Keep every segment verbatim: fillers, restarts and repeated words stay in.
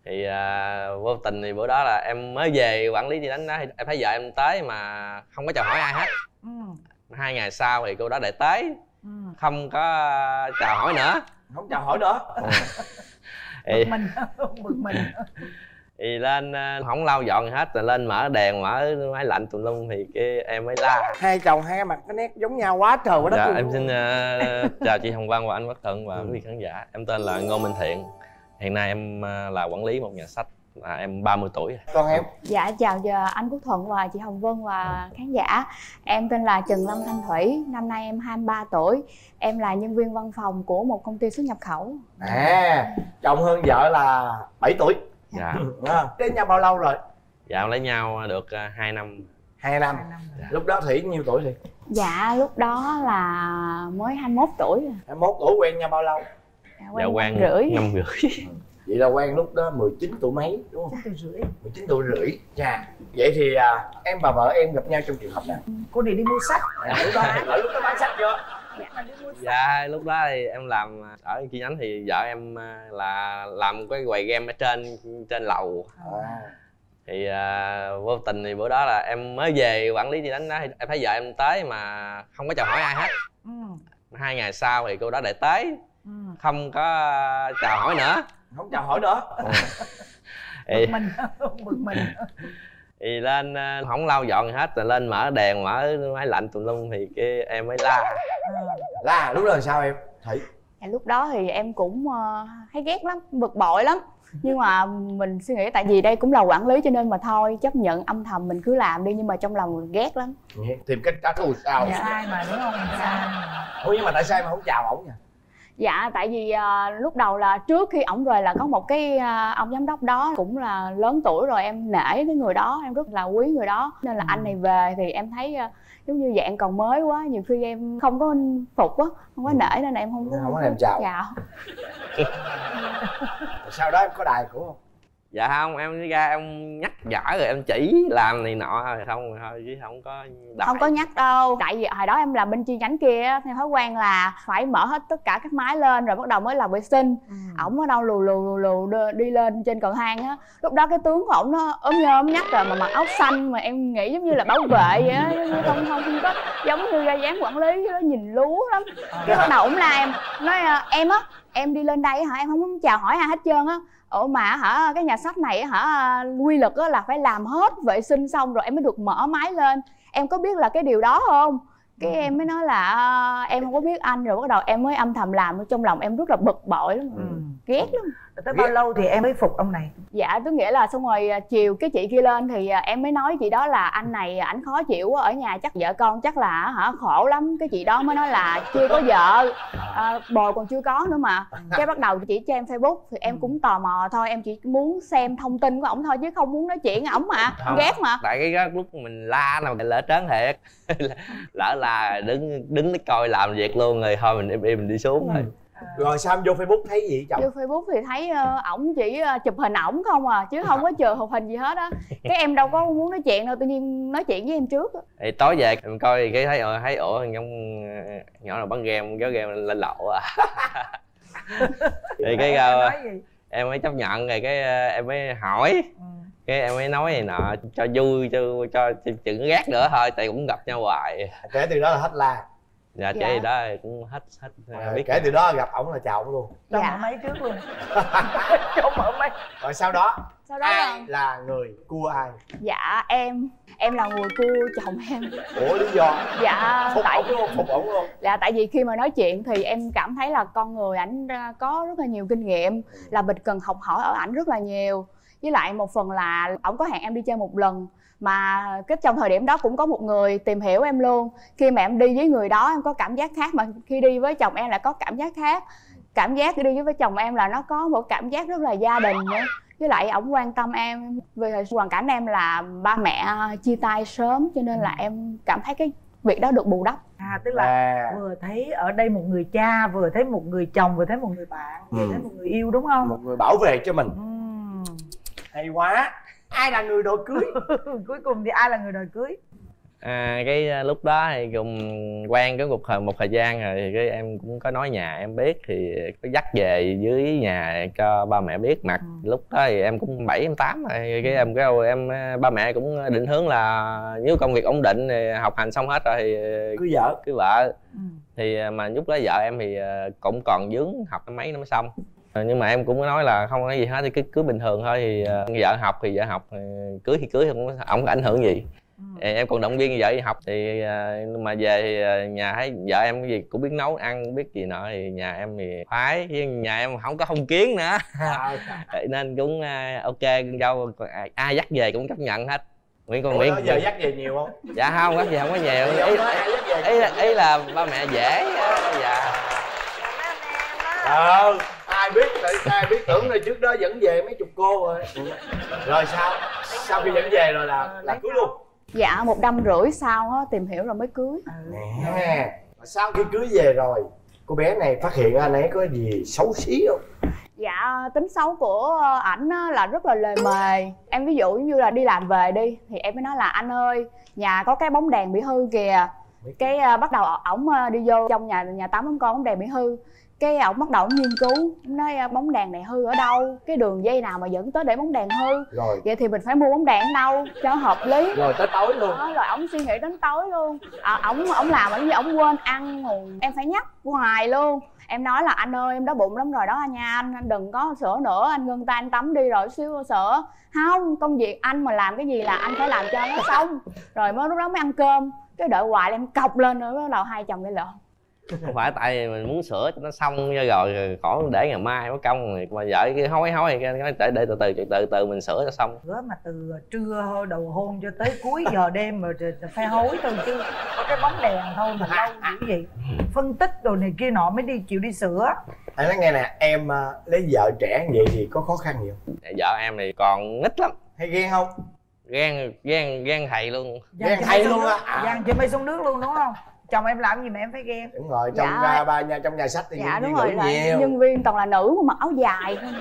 Thì à, vô tình thì bữa đó là em mới về quản lý chi nhánh đó, em thấy vợ em tới mà không có chào hỏi ai hết. ừ. Hai ngày sau thì cô đó lại tới, ừ. không có chào hỏi nữa. Không chào hỏi nữa. ừ. Bực mình, bực mình. Thì lên không lau dọn gì hết, rồi lên mở đèn mở máy lạnh tùm lum thì cái em mới la. Hai chồng hai mặt cái nét giống nhau quá trời quá đất. Dạ, luôn. em xin uh, chào chị Hồng Vân và anh Quốc Thuận và quý vị khán giả. Em tên là Ngô Minh Thiện. Hiện nay em uh, là quản lý một nhà sách. À, em ba mươi tuổi. Còn em? Dạ chào anh Quốc Thuận và chị Hồng Vân và khán giả. Em tên là Trần Lâm Thanh Thủy. Năm nay em hai mươi ba tuổi. Em là nhân viên văn phòng của một công ty xuất nhập khẩu. À, chồng hơn vợ là bảy tuổi. Dạ. À, đến nhau bao lâu rồi? Dạ lấy nhau được uh, hai năm. Hai năm. Dạ. Lúc đó Thủy nhiêu tuổi thì? Dạ lúc đó là mới hai mươi mốt tuổi. Hai mươi mốt tuổi quen nhau bao lâu? Dạ quen, dạ, quen năm rưỡi. Năm rưỡi. Vậy là quen lúc đó mười chín tuổi mấy đúng không? mười chín tuổi rưỡi. mười chín tuổi rưỡi. Dạ. Vậy thì à, em và vợ em gặp nhau trong trường hợp nào? Cô này đi mua sách. À, lúc đó ở lúc đó bán sách chưa? Dạ lúc đó thì em làm ở chi nhánh thì vợ em là làm cái quầy game ở trên trên lầu. À. Thì uh, vô tình thì bữa đó là em mới về quản lý chi nhánh đó, em thấy vợ em tới mà không có chào hỏi ai hết. ừ. Hai ngày sau thì cô đó lại tới, ừ. không có chào hỏi nữa. Không chào hỏi nữa. ừ. Bực mình, bực mình. Thì lên không lau dọn gì hết, rồi lên mở đèn mở máy lạnh tùm lum thì cái em mới la. La lúc đó là sao em? Thủy? Dạ, lúc đó thì em cũng uh, thấy ghét lắm, bực bội lắm. Nhưng mà mình suy nghĩ tại vì đây cũng là quản lý cho nên mà thôi chấp nhận âm thầm mình cứ làm đi, nhưng mà trong lòng mình ghét lắm. Tìm cách trả thù sao? Dạ. Sai mà đúng không? Sai. Ủa nhưng mà tại sao em không chào ổng nha? Dạ tại vì uh, lúc đầu là trước khi ổng về là có một cái uh, ông giám đốc đó cũng là lớn tuổi rồi, em nể cái người đó, em rất là quý người đó, nên là ừ. anh này về thì em thấy uh, giống như dạng còn mới quá, nhiều khi em không có phục á, không có nể nên là em không có không có em chào. chào. Sau đó em có đài của không? Dạ không, em đi ra em nhắc nhở rồi em chỉ làm này nọ rồi không rồi thôi chứ không có đài. Không có nhắc đâu, tại vì hồi đó em làm bên chi nhánh kia theo thói quen là phải mở hết tất cả các máy lên rồi bắt đầu mới làm vệ sinh. ừ. Ổng ở đâu lù lù lù lù đi lên trên cầu thang á, lúc đó cái tướng của ổng nó ốm nhơ ốm nhắc rồi mà mặc áo xanh mà em nghĩ giống như là bảo vệ vậy á, không không không có giống như ra dáng quản lý, nó nhìn lú lắm. Cái bắt đầu ổng la em, nói em á em đi lên đây hả em không muốn chào hỏi ai hết trơn á. Ủa mà hả cái nhà sách này hả quy luật là phải làm hết vệ sinh xong rồi em mới được mở máy lên, em có biết là cái điều đó không? Cái ừ. em mới nói là à, em không có biết anh, rồi bắt đầu em mới âm thầm làm, trong lòng em rất là bực bội lắm. ừ. ghét lắm. Tới bao lâu thì em mới phục ông này? Dạ tức nghĩa là xong rồi chiều cái chị kia lên thì em mới nói chị đó là anh này ảnh khó chịu ở nhà, chắc vợ con chắc là hả khổ lắm. Cái chị đó mới nói là chưa có vợ, à, bồ còn chưa có nữa mà. Cái bắt đầu chị cho em Facebook thì em cũng tò mò thôi, em chỉ muốn xem thông tin của ổng thôi chứ không muốn nói chuyện với ổng mà. Không, ghét mà. Tại cái lúc mình la là mình lỡ trớn thiệt. Lỡ là đứng đứng coi làm việc luôn rồi thôi mình im im mình đi xuống thôi. Rồi sao em vô Facebook thấy gì chồng? Vô Facebook thì thấy uh, ổng chỉ uh, chụp hình ổng không à, chứ không có chờ chụp hình gì hết á. Cái em đâu có muốn nói chuyện đâu, tự nhiên nói chuyện với em trước á. Thì tối về em coi cái thấy ờ thấy ủa giống nhỏ nào bắn game kéo game lên lộ à. Thì cái uh, em mới chấp nhận rồi cái uh, em mới hỏi. ừ. Cái em mới nói này nọ cho vui cho cho chừng ghét nữa thôi, tại cũng gặp nhau hoài. Kể từ đó là hết la. Dạ chị dạ. đó cũng hết hết à, biết kể từ đó gặp ổng là chào ổng luôn. Cho dạ. mở máy trước luôn. Cho mở máy. Rồi sau đó sau đó ai là... là người cua ai? Dạ em em là người cua chồng em. Ủa lý do? Dạ phục tại ổng luôn, phục ổng luôn. Dạ tại vì khi mà nói chuyện thì em cảm thấy là con người ảnh có rất là nhiều kinh nghiệm, là mình cần học hỏi ở ảnh rất là nhiều. Với lại một phần là ổng có hẹn em đi chơi một lần, mà cái trong thời điểm đó cũng có một người tìm hiểu em luôn. Khi mà em đi với người đó em có cảm giác khác, mà khi đi với chồng em lại có cảm giác khác. Cảm giác đi với chồng em là nó có một cảm giác rất là gia đình nữa. Với lại ổng quan tâm em, vì hoàn cảnh em là ba mẹ chia tay sớm cho nên là em cảm thấy cái việc đó được bù đắp. À tức là à. vừa thấy ở đây một người cha, vừa thấy một người chồng, vừa thấy một người bạn, vừa ừ. thấy một người yêu, đúng không? Một người bảo vệ cho mình. ừ. Hay quá. Ai là người đòi cưới? Cuối cùng thì ai là người đòi cưới? À, cái lúc đó thì cùng quen cái một thời một thời gian rồi thì cái em cũng có nói nhà em biết, thì có dắt về dưới nhà cho ba mẹ biết mặt. Ừ. Lúc đó thì em cũng bảy em tám rồi, cái em cái em ba mẹ cũng định hướng là nếu công việc ổn định thì học hành xong hết rồi thì cưới vợ cưới vợ. Ừ. Thì mà lúc đó vợ em thì cũng còn vướng học mấy nó mới xong, nhưng mà em cũng nói là không có gì hết thì cứ cưới bình thường thôi, thì vợ học thì vợ học, cưới thì cưới không không có ảnh hưởng gì. Ừ. Em còn động viên vợ đi học, thì nhưng mà về thì nhà thấy vợ em cái gì cũng biết nấu ăn biết gì nọ, thì nhà em thì khoái, với nhà em không có phong kiến nữa. À, nên cũng ok, con dâu ai dắt về cũng chấp nhận hết. Nguyễn con Nguyễn giờ dắt về nhiều không? Dạ không, dắt về không có nhiều. Ý, ý, ý, ý là ba mẹ dễ. Dạ. Ờ, ai biết tại ai biết tưởng là trước đó dẫn về mấy chục cô rồi. Rồi sao? Sau khi dẫn về rồi là là cưới luôn. Dạ một năm rưỡi sau á, tìm hiểu rồi mới cưới. Nè, sau khi cưới về rồi cô bé này phát hiện anh ấy có gì xấu xí không? Dạ tính xấu của ảnh là rất là lề mề. Em ví dụ như là đi làm về đi thì em mới nói là anh ơi nhà có cái bóng đèn bị hư kìa. Cái uh, bắt đầu ổng uh, đi vô trong nhà nhà tắm ổng coi bóng đèn bị hư. Cái ổng bắt đầu ổng nghiên cứu, ổng nói uh, bóng đèn này hư ở đâu, cái đường dây nào mà dẫn tới để bóng đèn hư. Rồi vậy thì mình phải mua bóng đèn ở đâu cho hợp lý. Rồi tới tối luôn. Đó, rồi ổng suy nghĩ đến tối luôn. À, ổng ổng làm ở như ổng quên ăn rồi em phải nhắc hoài luôn. Em nói là anh ơi em đói bụng lắm rồi đó nha anh, anh đừng có sữa nữa, anh ngưng tay anh tắm đi rồi xíu sữa. Không, công việc anh mà làm cái gì là anh phải làm cho nó xong. Rồi mới lúc đó mới ăn cơm. Cái đợi hoài em cọc lên nữa bắt đầu hai chồng gây lộn. Không phải tại vì mình muốn sửa cho nó xong rồi rồi khỏi để ngày mai mất công rồi mà vợ cái hối hối cái để để từ từ từ từ mình sửa cho xong. Rứa mà từ trưa đầu hôn cho tới cuối giờ đêm mà phải hối thôi chứ có cái bóng đèn thôi mà lâu dữ gì, phân tích rồi này kia nọ mới đi chịu đi sửa. Anh nói nghe nè, em uh, lấy vợ trẻ vậy thì có khó khăn gì không? Vợ em thì còn nít lắm. Hay ghen không? Ghen ghen ghen thầy luôn. Ghen thầy luôn á. À. Ghen chơi mây xuống nước luôn đúng không? Chồng em làm gì mà em phải ghen? Đúng rồi, trong dạ. ba nhà trong nhà sách thì dạ, nhân đúng viên rồi, nhiều. Nhân viên toàn là nữ mà mặc áo dài không.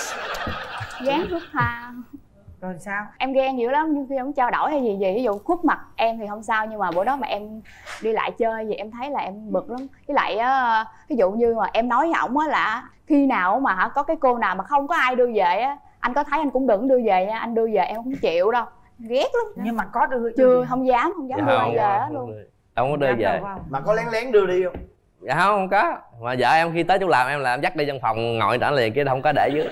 Ghen rất tha. Rồi sao? Em ghen dữ lắm, nhưng khi ông trao đổi hay gì gì ví dụ khuất mặt em thì không sao, nhưng mà bữa đó mà em đi lại chơi thì em thấy là em bực lắm. Với lại á, ví dụ như mà em nói với ổng á là khi nào mà hả có cái cô nào mà không có ai đưa về á, anh có thấy anh cũng đừng đưa về nha, anh đưa về em không chịu đâu, ghét lắm. Nhưng mà có đưa chưa, không dám không dám dạ, đưa không, về không, hết luôn. Không có đưa về. Mà có lén lén đưa đi không? Dạ không, không có. Mà vợ em khi tới chỗ làm em là em dắt đi văn phòng ngồi trả liền kia không có để dưới.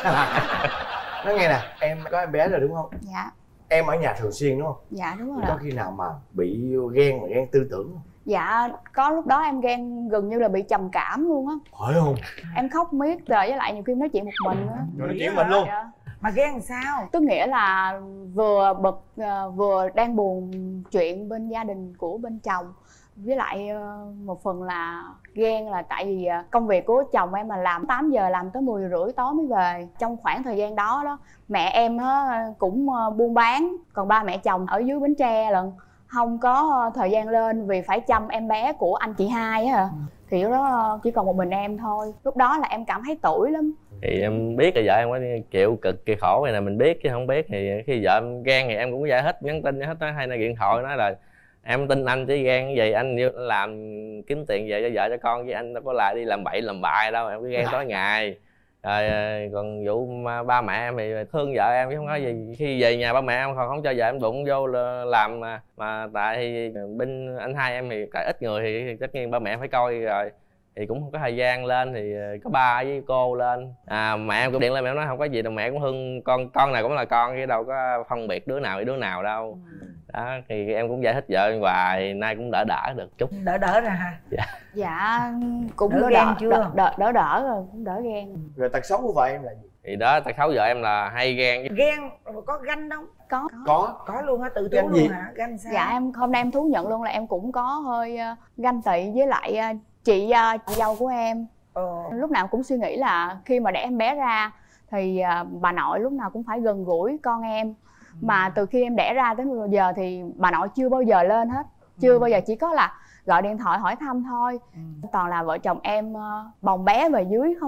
Nói nghe nè, em có em bé rồi đúng không? Dạ. Em ở nhà thường xuyên đúng không? Dạ đúng rồi. Có khi nào mà bị ghen mà ghen tư tưởng không? Dạ có lúc đó em ghen gần như là bị trầm cảm luôn á. Phải không? Em khóc miết rồi với lại nhiều khi nói chuyện một mình nữa. Rồi nói chuyện mình luôn. Dạ. Mà ghen sao? Tức nghĩa là vừa bực vừa đang buồn chuyện bên gia đình của bên chồng, với lại một phần là ghen là tại vì công việc của chồng em là làm tám giờ làm tới mười rưỡi tối mới về. Trong khoảng thời gian đó đó mẹ em cũng buôn bán, còn ba mẹ chồng ở dưới Bến Tre lận, không có thời gian lên vì phải chăm em bé của anh chị hai á. Thì lúc đó chỉ còn một mình em thôi. Lúc đó là em cảm thấy tủi lắm. Thì em biết là vợ em có chịu cực kỳ khổ này là mình biết chứ không biết, thì khi vợ em ghen thì em cũng giải hết, nhắn tin hết hay là điện thoại nói là em tin anh chứ ghen cái gì, anh làm kiếm tiền về cho vợ cho con chứ anh đâu có lại đi làm bậy làm bại đâu, em cứ ghen tối ngày. Rồi còn vụ ba mẹ em thì thương vợ em chứ không có gì, khi về nhà ba mẹ em còn không cho vợ em đụng vô làm mà, mà tại thì bên anh hai em thì tại ít người thì tất nhiên ba mẹ phải coi rồi thì cũng không có thời gian lên, thì có ba với cô lên. À, mẹ em cũng điện lên mẹ em nói không có gì đâu, mẹ cũng thương con, con này cũng là con chứ đâu có phân biệt đứa nào với đứa nào đâu. Đó thì em cũng giải thích vợ em hoài, nay cũng đỡ đỡ được chút. Đỡ đỡ ra ha. Dạ, dạ cũng đỡ, đỡ ghen đỡ, chưa? đỡ, đỡ đỡ đỡ rồi, cũng đỡ ghen. Rồi tật xấu của vợ em là gì? thì đó tật xấu vợ em là hay ghen. Ghen có ganh không? Có có có luôn á, tự thú ganh luôn gì? hả? Ganh sao? Dạ em hôm nay em thú nhận luôn là em cũng có hơi uh, ganh tị với lại uh, chị uh, chị dâu của em. Ờ. Lúc nào cũng suy nghĩ là khi mà đẻ em bé ra thì uh, bà nội lúc nào cũng phải gần gũi con em. Ừ. Mà từ khi em đẻ ra đến bây giờ thì bà nội chưa bao giờ lên hết, chưa ừ. bao giờ, chỉ có là gọi điện thoại hỏi thăm thôi. Ừ. Toàn là vợ chồng em uh, bồng bé về dưới không à.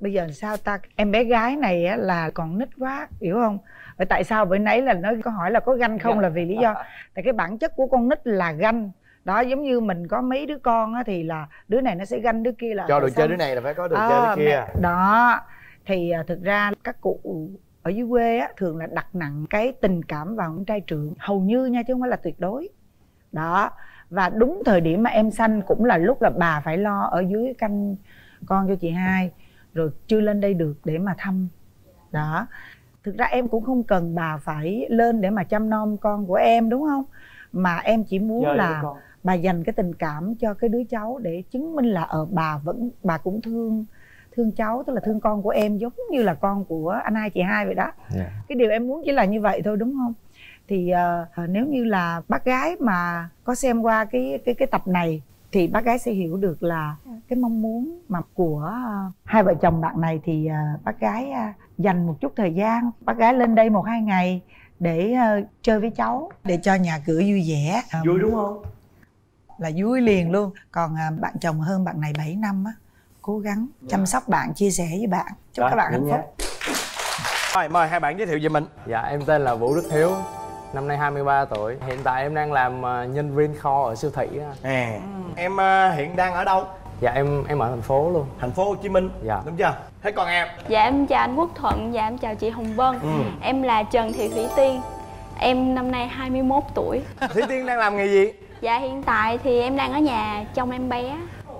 bây giờ sao ta, em bé gái này á là còn nít quá, hiểu không? Vậy tại sao bữa nãy là nó có hỏi là có ganh không, là vì lý do tại cái bản chất của con nít là ganh đó. Giống như mình có mấy đứa con á thì là đứa này nó sẽ ganh đứa kia, là cho được sao? chơi đứa này là phải có được à, chơi đứa kia mẹ, đó. Thì à, thực ra các cụ ở dưới quê á thường là đặt nặng cái tình cảm vào con trai trưởng, hầu như nha, chứ không phải là tuyệt đối đó. Và đúng thời điểm mà em sanh cũng là lúc là bà phải lo ở dưới canh con cho chị hai, rồi chưa lên đây được để mà thăm đó. Thực ra em cũng không cần bà phải lên để mà chăm nom con của em, đúng không? Mà em chỉ muốn Chơi là bà dành cái tình cảm cho cái đứa cháu để chứng minh là ở bà vẫn bà cũng thương thương cháu, tức là thương con của em giống như là con của anh hai chị hai vậy đó. Yeah. Cái điều em muốn chỉ là như vậy thôi, đúng không? Thì uh, nếu như là bác gái mà có xem qua cái cái cái tập này thì bác gái sẽ hiểu được là cái mong muốn mà của uh, hai vợ chồng bạn này. Thì uh, bác gái uh, dành một chút thời gian, bác gái lên đây một hai ngày để uh, chơi với cháu, để cho nhà cửa vui vẻ. Um, vui đúng không? Là vui liền luôn. Còn uh, bạn chồng hơn bạn này bảy năm á, cố gắng chăm sóc bạn, chia sẻ với bạn, chúc Đó, các bạn hạnh phúc. Rồi, mời hai bạn giới thiệu về mình. Dạ, em tên là Vũ Đức Hiếu, năm nay hai mươi ba tuổi. Hiện tại em đang làm nhân viên kho ở siêu thị. À, ừ. Em uh, hiện đang ở đâu? Dạ, em em ở thành phố luôn. Thành phố Hồ Chí Minh. Dạ. Đúng chưa? Thế còn em? Dạ, em chào anh Quốc Thuận. Dạ, em chào chị Hồng Vân. ừ. Em là Trần Thị Thủy Tiên. Em năm nay hai mươi mốt tuổi. Thủy Tiên đang làm nghề gì? Dạ, hiện tại thì em đang ở nhà trông em bé.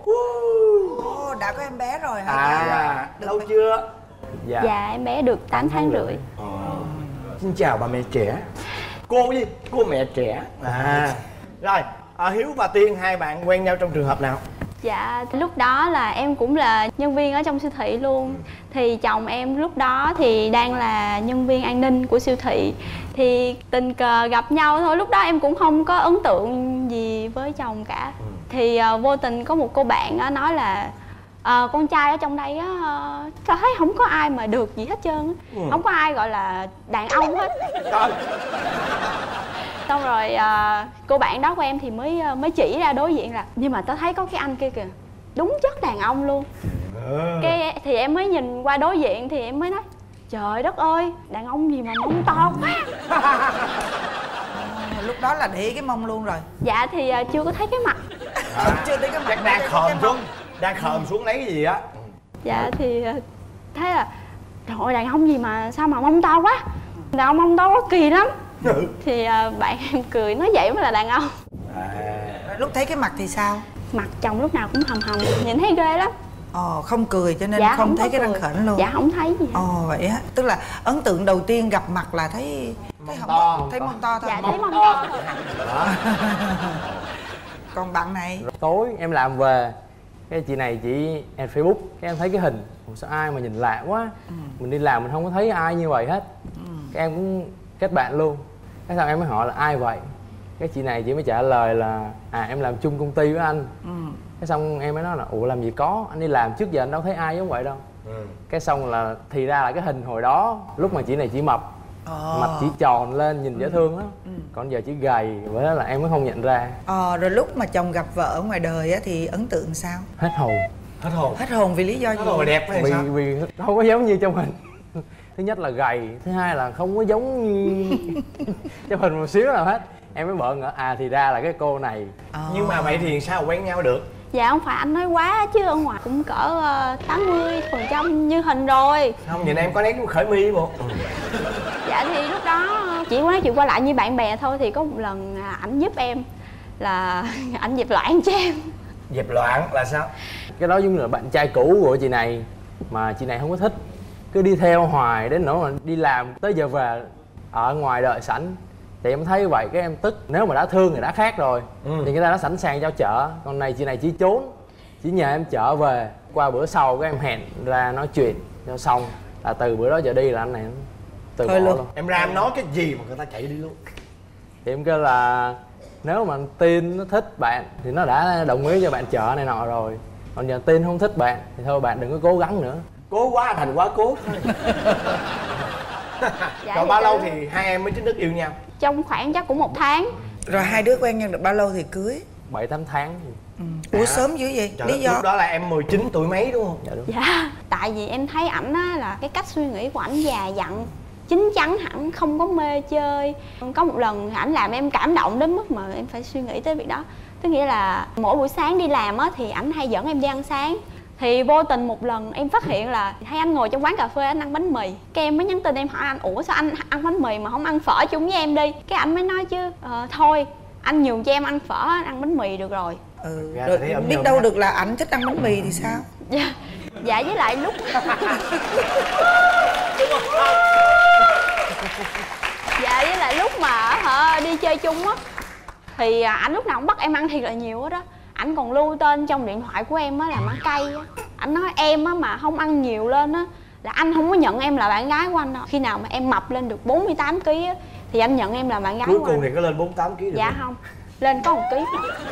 Ồ, đã có em bé rồi hả? À, lâu chưa? Dạ. Dạ, em bé được tám tháng rưỡi. Ờ. Xin chào bà mẹ trẻ. Cô gì? Cô mẹ trẻ. À. Rồi, à, Hiếu và Tiên, hai bạn quen nhau trong trường hợp nào? Dạ, lúc đó là em cũng là nhân viên ở trong siêu thị luôn. Thì chồng em lúc đó thì đang là nhân viên an ninh của siêu thị. Thì tình cờ gặp nhau thôi, lúc đó em cũng không có ấn tượng gì với chồng cả. ừ. Thì uh, vô tình có một cô bạn uh, nói là uh, con trai ở trong đây á, uh, tao thấy không có ai mà được gì hết trơn. ừ. Không có ai gọi là đàn ông hết. Trời. Xong rồi uh, cô bạn đó của em thì mới uh, mới chỉ ra đối diện là nhưng mà tao thấy có cái anh kia kìa, đúng chất đàn ông luôn. ừ. Cái thì em mới nhìn qua đối diện thì em mới nói trời đất ơi, đàn ông gì mà mông to quá. à, lúc đó là để ý cái mông luôn rồi? Dạ thì uh, chưa có thấy cái mặt. à, chưa thấy cái mặt. Chắc đang khòm xuống, đang khòm xuống lấy cái gì á. Dạ thì uh, thấy là trời ơi, đàn ông gì mà sao mà mông to quá, đàn ông mông to quá kỳ lắm. ừ. Thì uh, bạn em cười nói vậy mới là đàn ông. à. Lúc thấy cái mặt thì sao? Mặt chồng lúc nào cũng hầm hầm, nhìn thấy ghê lắm. Ồ, không cười cho nên dạ, không, không thấy cái răng khểnh luôn. Dạ không thấy gì. Ồ vậy á, tức là ấn tượng đầu tiên gặp mặt là thấy thấy mông to, thấy mông to thôi. Dạ thấy mông to thôi. Còn bạn này? Tối em làm về, cái chị này chị add Facebook, cái em thấy cái hình, ủa sao ai mà nhìn lạ quá. ừ. Mình đi làm mình không có thấy ai như vậy hết. ừ. Cái em cũng kết bạn luôn. Cái sau em mới hỏi là ai vậy, cái chị này chị mới trả lời là à em làm chung công ty với anh. ừ. Cái xong em mới nói là ủa làm gì có, anh đi làm trước giờ anh đâu thấy ai giống vậy đâu. ừ. Cái xong là thì ra là cái hình hồi đó lúc mà chị này chỉ mập, ờ. mặt chỉ tròn lên nhìn dễ thương á. ừ. Còn giờ chỉ gầy, bởi đó là em mới không nhận ra. Ờ rồi lúc mà chồng gặp vợ ở ngoài đời á thì ấn tượng sao? Hết hồn. Hết hồn. Hết hồn vì lý do gì? Hết hồn đẹp hay vì, sao? Vì không có giống như trong hình. Thứ nhất là gầy, thứ hai là không có giống như trong hình một xíu nào hết. Em mới bợn ngỡ à thì ra là cái cô này. ờ. Nhưng mà vậy thì sao quen nhau được? Dạ không phải anh nói quá chứ ở ngoài cũng cỡ uh, tám mươi phần trăm như hình rồi. Không, nhìn em có nét khởi mi một. Dạ thì lúc đó chỉ có nói chuyện qua lại như bạn bè thôi. Thì có một lần ảnh giúp em là ảnh dẹp loạn cho em. Dẹp loạn là sao? Cái đó giống như là bạn trai cũ của chị này mà chị này không có thích, cứ đi theo hoài đến nỗi mà đi làm tới giờ về ở ngoài đợi sẵn. Thì em thấy vậy cái em tức. Nếu mà đã thương thì đã khác rồi. ừ. Thì người ta đã sẵn sàng cho chợ. Còn này chị này chỉ trốn, chỉ nhờ em chở về. Qua bữa sau cái em hẹn ra nói chuyện cho xong. Là từ bữa đó giờ đi là anh này từ bỏ luôn. Em ra em nói cái gì mà người ta chạy đi luôn? Thì em kêu là nếu mà Tiên nó thích bạn thì nó đã đồng ý cho bạn chợ này nọ rồi. Còn giờ Tiên không thích bạn thì thôi bạn đừng có cố gắng nữa. Cố quá thành quá cố thôi. Dạ, rồi bao lâu thì hai em mới chính thức yêu nhau? Trong khoảng chắc cũng một tháng. Rồi hai đứa quen nhau được bao lâu thì cưới? Bảy tám tháng. ừ. Ừ. Ủa sớm dữ vậy? Trời Lý do? Lúc đó là em mười chín tuổi mấy đúng không? Dạ đúng. Dạ, tại vì em thấy ảnh á là cái cách suy nghĩ của ảnh già dặn, chín chắn, hẳn không có mê chơi. Có một lần ảnh làm em cảm động đến mức mà em phải suy nghĩ tới việc đó. Tức nghĩa là mỗi buổi sáng đi làm á thì ảnh hay dẫn em đi ăn sáng. Thì vô tình một lần em phát hiện là thấy anh ngồi trong quán cà phê anh ăn bánh mì. Cái em mới nhắn tin em hỏi anh, ủa sao anh ăn bánh mì mà không ăn phở chung với em đi? Cái anh mới nói chứ, ờ, thôi anh nhường cho em ăn phở, anh ăn bánh mì được rồi. Ừ, rồi biết đâu được là ảnh thích ăn bánh mì thì sao? Dạ, dạ với lại lúc dạ với lại lúc mà hả đi chơi chung á thì ảnh lúc nào cũng bắt em ăn thiệt là nhiều hết đó. Ảnh còn lưu tên trong điện thoại của em á là má cay á. Ảnh nói em á mà không ăn nhiều lên á là anh không có nhận em là bạn gái của anh đâu. Khi nào mà em mập lên được bốn mươi tám ki lô gam á thì anh nhận em là bạn gái cuối của cùng anh. thì có lên bốn mươi tám ki lô gam được Dạ không? không, lên có một ký.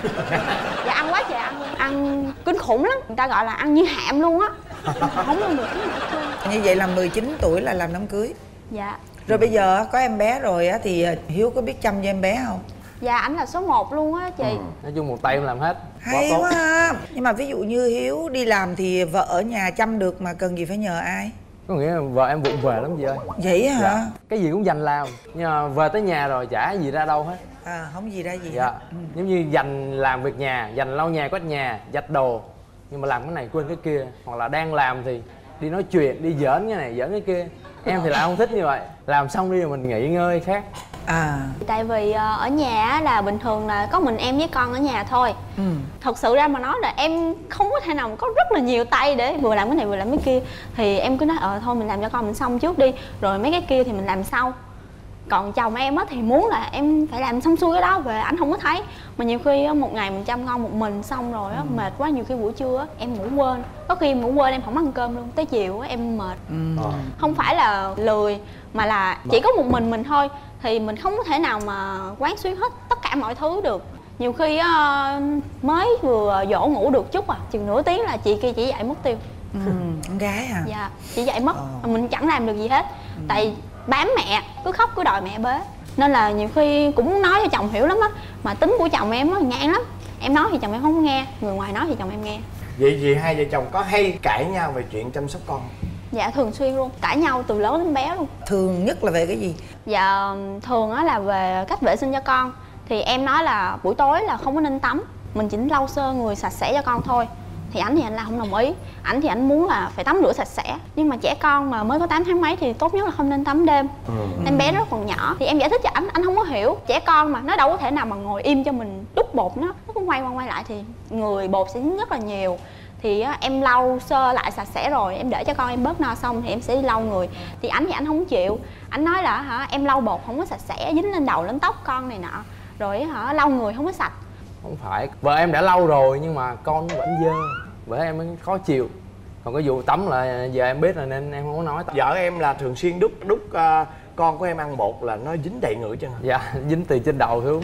Dạ ăn quá trời ăn, ăn kinh khủng lắm, người ta gọi là ăn như hạm luôn á. Không lên được cái gì hết trơn. Như vậy là mười chín tuổi là làm đám cưới. Dạ. Rồi bây giờ có em bé rồi á thì Hiếu có biết chăm cho em bé không? Dạ ảnh là số một luôn á chị. Ừ. Nói chung một tay em làm hết. Hay quá ha. Nhưng mà ví dụ như Hiếu đi làm thì vợ ở nhà chăm được mà cần gì phải nhờ ai? Có nghĩa là vợ em vụng về lắm chị ơi. Vậy hả? Dạ. Cái gì cũng dành làm. Nhưng mà về tới nhà rồi chả gì ra đâu hết. À không gì ra gì. Dạ. Hết. Ừ. Giống như dành làm việc nhà, dành lau nhà quét nhà, giặt đồ. Nhưng mà làm cái này quên cái kia. Hoặc là đang làm thì đi nói chuyện, đi giỡn cái này, giỡn cái kia. Em thì lại không thích như vậy. Làm xong đi rồi mình nghỉ ngơi khác. À. Tại vì ở nhà là bình thường là có mình em với con ở nhà thôi. Ừ. Thật sự ra mà nói là em không có thể nào mà có rất là nhiều tay để vừa làm cái này vừa làm cái kia. Thì em cứ nói ờ thôi mình làm cho con mình xong trước đi, rồi mấy cái kia thì mình làm sau. Còn chồng em á thì muốn là em phải làm xong xuôi cái đó về ảnh không có thấy. Mà nhiều khi á, một ngày mình chăm con một mình xong rồi á, ừ. mệt quá, nhiều khi buổi trưa á em ngủ quên. Có khi em ngủ quên em không ăn cơm luôn, tới chiều á em mệt. Ừ. Không phải là lười mà là chỉ có một mình mình thôi thì mình không có thể nào mà quán xuyến hết tất cả mọi thứ được. Nhiều khi á, mới vừa dỗ ngủ được chút à, chừng nửa tiếng là chị kia chỉ dậy mất tiêu. Ừ. Con gái à? Dạ, chị dậy mất, ờ. mình chẳng làm được gì hết. Ừ. Tại bám mẹ, cứ khóc cứ đòi mẹ bế. Nên là nhiều khi cũng nói cho chồng hiểu lắm á. Mà tính của chồng em á ngang lắm. Em nói thì chồng em không nghe, người ngoài nói thì chồng em nghe. Vậy vì hai vợ chồng có hay cãi nhau về chuyện chăm sóc con? Dạ thường xuyên luôn, cãi nhau từ lớn đến bé luôn. Thường nhất là về cái gì? Dạ thường á là về cách vệ sinh cho con. Thì em nói là buổi tối là không có nên tắm, mình chỉ lau sơ người sạch sẽ cho con thôi. Thì ảnh thì anh là không đồng ý. Ảnh thì ảnh muốn là phải tắm rửa sạch sẽ. Nhưng mà trẻ con mà mới có tám tháng mấy thì tốt nhất là không nên tắm đêm. ừ. Em bé nó còn nhỏ. Thì em giải thích cho ảnh, anh không có hiểu. Trẻ con mà nó đâu có thể nào mà ngồi im cho mình đút bột nó. Nó cũng quay qua quay lại thì người bột sẽ dính rất là nhiều. Thì á, em lau sơ lại sạch sẽ rồi em để cho con em bớt no xong thì em sẽ đi lau người. Thì ảnh thì anh không chịu. Anh nói là hả em lau bột không có sạch sẽ, dính lên đầu lên tóc con này nọ. Rồi hả lau người không có sạch. Không phải, vợ em đã lau rồi nhưng mà con vẫn dơ, vợ em mới khó chịu. Còn cái vụ tắm là giờ em biết rồi nên em không có nói. Vợ em là thường xuyên đút đút uh, con của em ăn bột là nó dính đầy người chứ hả? Dạ, dính từ trên đầu xuống.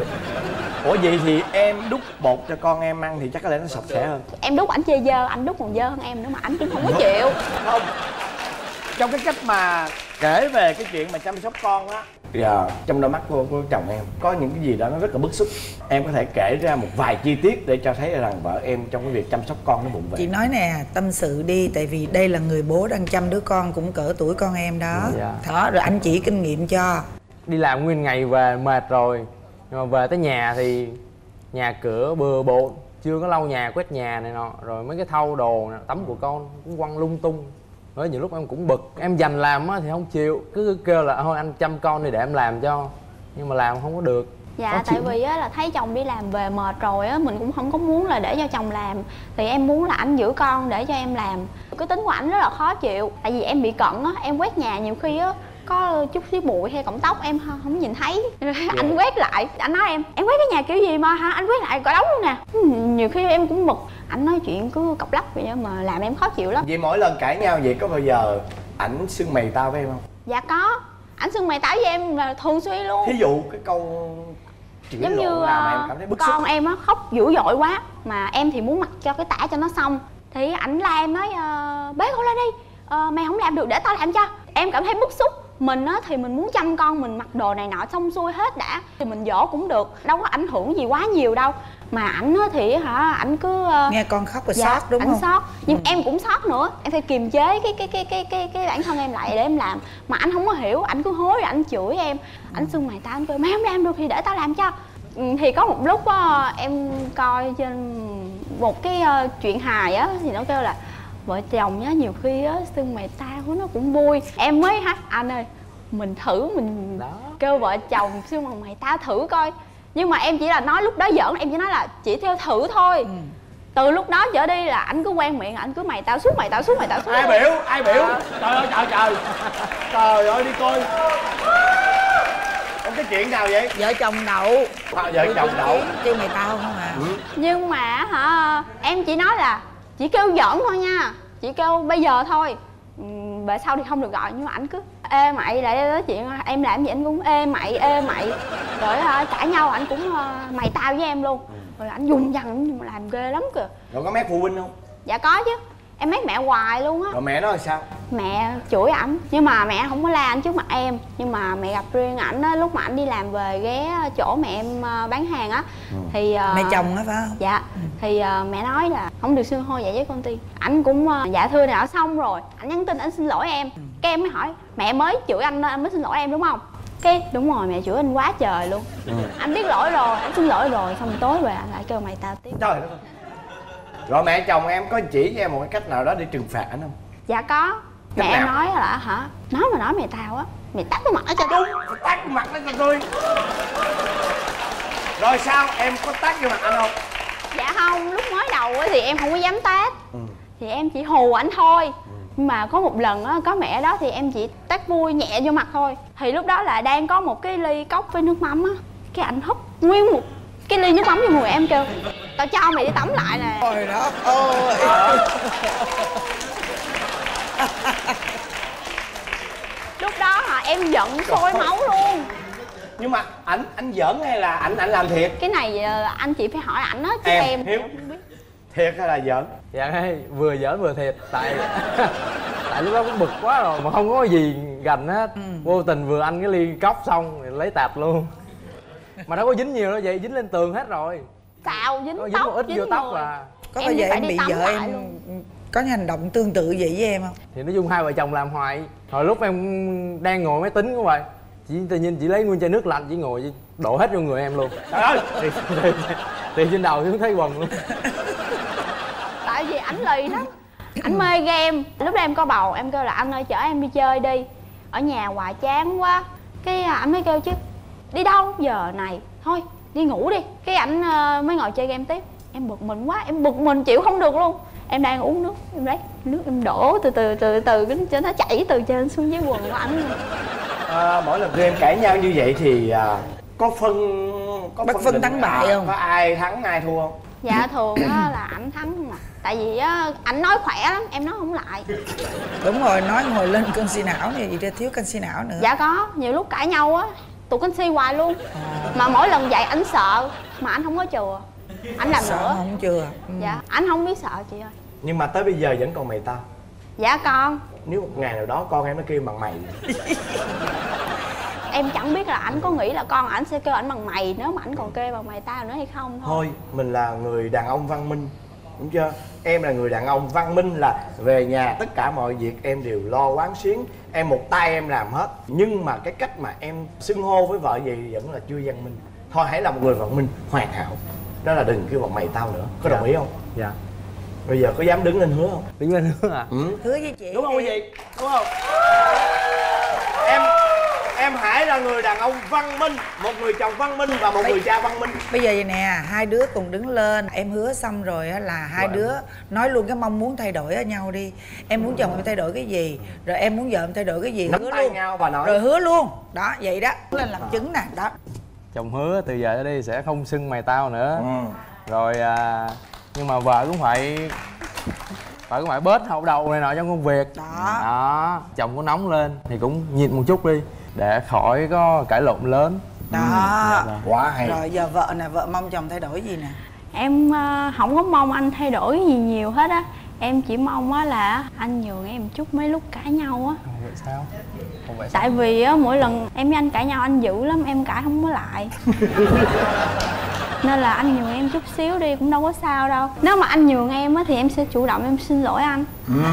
Ủa vậy thì em đút bột cho con em ăn thì chắc có lẽ nó sạch sẽ hơn. Em đút ảnh chê dơ, anh đút còn dơ hơn em nữa mà ảnh cũng không có chịu. Không, trong cái cách mà kể về cái chuyện mà chăm sóc con á, giờ trong đôi mắt của, của chồng em có những cái gì đó nó rất là bức xúc. Em có thể kể ra một vài chi tiết để cho thấy rằng vợ em trong cái việc chăm sóc con nó bụng về. Chị nói nè, tâm sự đi. Tại vì đây là người bố đang chăm đứa con cũng cỡ tuổi con em đó. Dạ. Đó, rồi anh chỉ kinh nghiệm cho. Đi làm nguyên ngày về mệt rồi, nhưng mà về tới nhà thì nhà cửa bừa bộn, chưa có lau nhà quét nhà này nọ, rồi mấy cái thau đồ này, tắm của con cũng quăng lung tung. Với nhiều lúc em cũng bực, em dành làm á thì không chịu, cứ kêu là thôi anh chăm con đi để em làm cho, nhưng mà làm không có được. Dạ tại vì á là thấy chồng đi làm về mệt rồi á, mình cũng không có muốn là để cho chồng làm. Thì em muốn là anh giữ con để cho em làm. Cái tính của ảnh rất là khó chịu. Tại vì em bị cận á, em quét nhà nhiều khi á có chút xíu bụi hay cọng tóc em không nhìn thấy. Anh quét lại, anh nói em em quét cái nhà kiểu gì mà hả, anh quét lại cả đống luôn nè. Nhiều khi em cũng bực, ảnh nói chuyện cứ cọc lóc vậy mà làm em khó chịu lắm. Vậy mỗi lần cãi nhau vậy có bao giờ ảnh xưng mày tao với em không? Dạ có, ảnh xưng mày tao với em là thường xuyên luôn. Thí dụ cái câu chửi giống như nào mà em cảm thấy bức xúc? Con em á khóc dữ dội quá mà em thì muốn mặc cho cái tã cho nó xong, thì ảnh la em nói bế con lên đi, ờ, mày không làm được để tao làm cho. Em cảm thấy bức xúc mình á thì mình muốn chăm con mình mặc đồ này nọ xong xuôi hết đã thì mình dỗ cũng được, đâu có ảnh hưởng gì quá nhiều đâu. Mà ảnh á thì hả ảnh cứ uh... nghe con khóc rồi dạ, sót đúng ảnh không? sót nhưng ừ. em cũng sót nữa, em phải kiềm chế cái cái cái cái cái cái bản thân em lại để em làm. Mà anh không có hiểu, ảnh cứ hối rồi ảnh chửi em, ảnh ừ. xưng mày tao, anh kêu mày không làm được thì để tao làm cho. Ừ, thì có một lúc á em coi trên một cái uh, chuyện hài á thì nó kêu là vợ chồng nhá nhiều khi á xưng mày tao nó cũng vui. Em mới hát anh ơi mình thử mình đó. Kêu vợ chồng xưng mà mày tao thử coi. Nhưng mà em chỉ là nói lúc đó giỡn, em chỉ nói là chỉ theo thử thôi. ừ. Từ lúc đó trở đi là anh cứ quen miệng, anh cứ mày tao suốt mày tao suốt mày tao suốt. Ai biểu ai biểu à. Trời ơi trời trời trời ơi đi coi có cái chuyện nào vậy? Vợ chồng đậu à, vợ chồng đậu kêu mày tao không à. ừ. Nhưng mà hả em chỉ nói là chỉ kêu giỡn thôi nha, chỉ kêu bây giờ thôi, về sau thì không được gọi. Nhưng mà ảnh cứ ê mày lại nói chuyện em làm gì anh cũng ê mày ê mày rồi uh, cãi nhau ảnh cũng uh, mày tao với em luôn. Rồi ảnh dùng dằn ảnh làm ghê lắm kìa. Rồi có mét phụ huynh không? Dạ có chứ, em mét mẹ hoài luôn á. Rồi mẹ nói là sao? Mẹ chửi ảnh nhưng mà mẹ không có la ảnh trước mặt em, nhưng mà mẹ gặp riêng ảnh á lúc mà ảnh đi làm về ghé chỗ mẹ em bán hàng á. ừ. Thì uh, mẹ chồng á phải không? Dạ. ừ. Thì uh, mẹ nói là không được xưng hô vậy với con Tiên. Ảnh cũng uh, dạ thưa nè xong rồi ảnh nhắn tin ảnh xin lỗi em. ừ. Cái em mới hỏi mẹ mới chửi anh anh mới xin lỗi em đúng không? Cái đúng rồi mẹ chửi anh quá trời luôn. ừ. Anh biết lỗi rồi, anh xin lỗi rồi, xong tối về anh lại kêu mày tao tiếp. Trời đất ơi. Rồi mẹ chồng em có chỉ cho em một cái cách nào đó để trừng phạt anh không? Dạ có. Mẹ em nói là hả nói mà nói mày tao á mày tắt cái mặt nó cho đúng, tắt cái mặt nó cho tôi. Rồi sao em có tắt cái mặt anh không? Dạ không, lúc mới đầu ấy thì em không có dám tát. ừ. Thì em chỉ hù ảnh thôi. ừ. Nhưng mà có một lần á có mẹ ở đó thì em chỉ tát vui nhẹ vô mặt thôi. Thì lúc đó là đang có một cái ly cốc với nước mắm á, cái ảnh húp nguyên một cái ly nước mắm vô người em kêu tao cho mày đi tắm lại nè. Trời đất ơi. Lúc đó hả em giận sôi máu luôn. Nhưng mà ảnh anh giỡn hay là ảnh ảnh làm thiệt? Cái này anh chị phải hỏi ảnh á chứ em, em Hiếu, không biết. Thiệt hay là giỡn? Dạ vừa giỡn vừa thiệt. Tại tại lúc đó cũng bực quá rồi mà không có gì gành hết. ừ. Vô tình vừa anh cái ly cốc xong rồi lấy tạt luôn. Mà đâu có dính nhiều đâu, vậy dính lên tường hết rồi. Sao dính có tóc, dính một ít dính vô tóc à. Có bao giờ em bị vợ em luôn. Có hành động tương tự vậy với em không? Thì nói chung hai vợ chồng làm hoài. Hồi lúc em đang ngồi máy tính của vậy, chị tự nhiên chị lấy nguyên chai nước lạnh chị ngồi chị đổ hết vô người em luôn. Trời ơi. Thì, thì, thì trên đầu xuống thấy quần luôn. Tại vì ảnh lì lắm, ảnh mê game. Lúc đó em có bầu em kêu là anh ơi chở em đi chơi đi, ở nhà hoài chán quá. Cái ảnh mới kêu chứ đi đâu giờ này, thôi đi ngủ đi. Cái ảnh uh, mới ngồi chơi game tiếp. Em bực mình quá, em bực mình chịu không được luôn. Em đang uống nước, em lấy nước em đổ từ từ từ từ cái cho nó chảy từ trên xuống dưới quần của ảnh. À, mỗi lần game cãi nhau như vậy thì à, có phân có Bất phân thắng bại không? Có ai thắng ai thua không? Dạ thường á là ảnh thắng không à. Tại vì á ảnh nói khỏe lắm, em nói không lại. Đúng rồi, nói ngồi lên canxi não này gì ra thiếu canxi não nữa. Dạ có, nhiều lúc cãi nhau á tụt canxi hoài luôn. à. Mà mỗi lần vậy ảnh sợ mà anh không có chừa, ảnh làm sợ nữa không chừa. ừ. Dạ ảnh không biết sợ chị ơi. Nhưng mà tới bây giờ vẫn còn mày tao. Dạ con. Nếu một ngày nào đó con em nó kêu bằng mày em chẳng biết là ảnh có nghĩ là con ảnh sẽ kêu ảnh bằng mày nếu mà ảnh còn kêu bằng mày tao nữa hay không thôi. Thôi mình là người đàn ông văn minh, đúng chưa? Em là người đàn ông văn minh, là về nhà tất cả mọi việc em đều lo quán xuyến, em một tay em làm hết. Nhưng mà cái cách mà em xưng hô với vợ vậy vẫn là chưa văn minh. Thôi hãy là một người văn minh hoàn hảo, đó là đừng kêu bằng mày tao nữa. Có đồng ý không? Dạ. Bây giờ có dám đứng lên hứa không? Đứng lên hứa à? ừ. Hứa với chị đúng không quý vị? Đúng không? Em em hãy là người đàn ông văn minh, một người chồng văn minh và một người cha văn minh. Bây giờ vậy nè, hai đứa cùng đứng lên. Em hứa xong rồi là hai đứa nói luôn cái mong muốn thay đổi ở nhau đi. Em muốn chồng em thay đổi cái gì, rồi em muốn vợ em thay đổi cái gì, nắm hứa tay luôn nhau và nói rồi hứa luôn. Đó vậy đó, lên làm chứng nè. Đó chồng hứa từ giờ tới đi sẽ không xưng mày tao nữa. ừ. Rồi à, nhưng mà vợ cũng phải phải cũng phải bớt hậu đầu này nọ trong công việc. Đó. Đó, chồng có nóng lên thì cũng nhịn một chút đi để khỏi có cãi lộn lớn. Đó. ừ. Quá hay. Rồi giờ vợ nè, vợ mong chồng thay đổi gì nè? Em uh, không có mong anh thay đổi gì nhiều hết á. Em chỉ mong á là anh nhường em một chút mấy lúc cãi nhau á. Vậy sao? Không phải tại vì á mỗi lần em với anh cãi nhau anh dữ lắm, em cãi không có lại. Nên là anh nhường em chút xíu đi cũng đâu có sao đâu. Nếu mà anh nhường em á thì em sẽ chủ động em xin lỗi anh.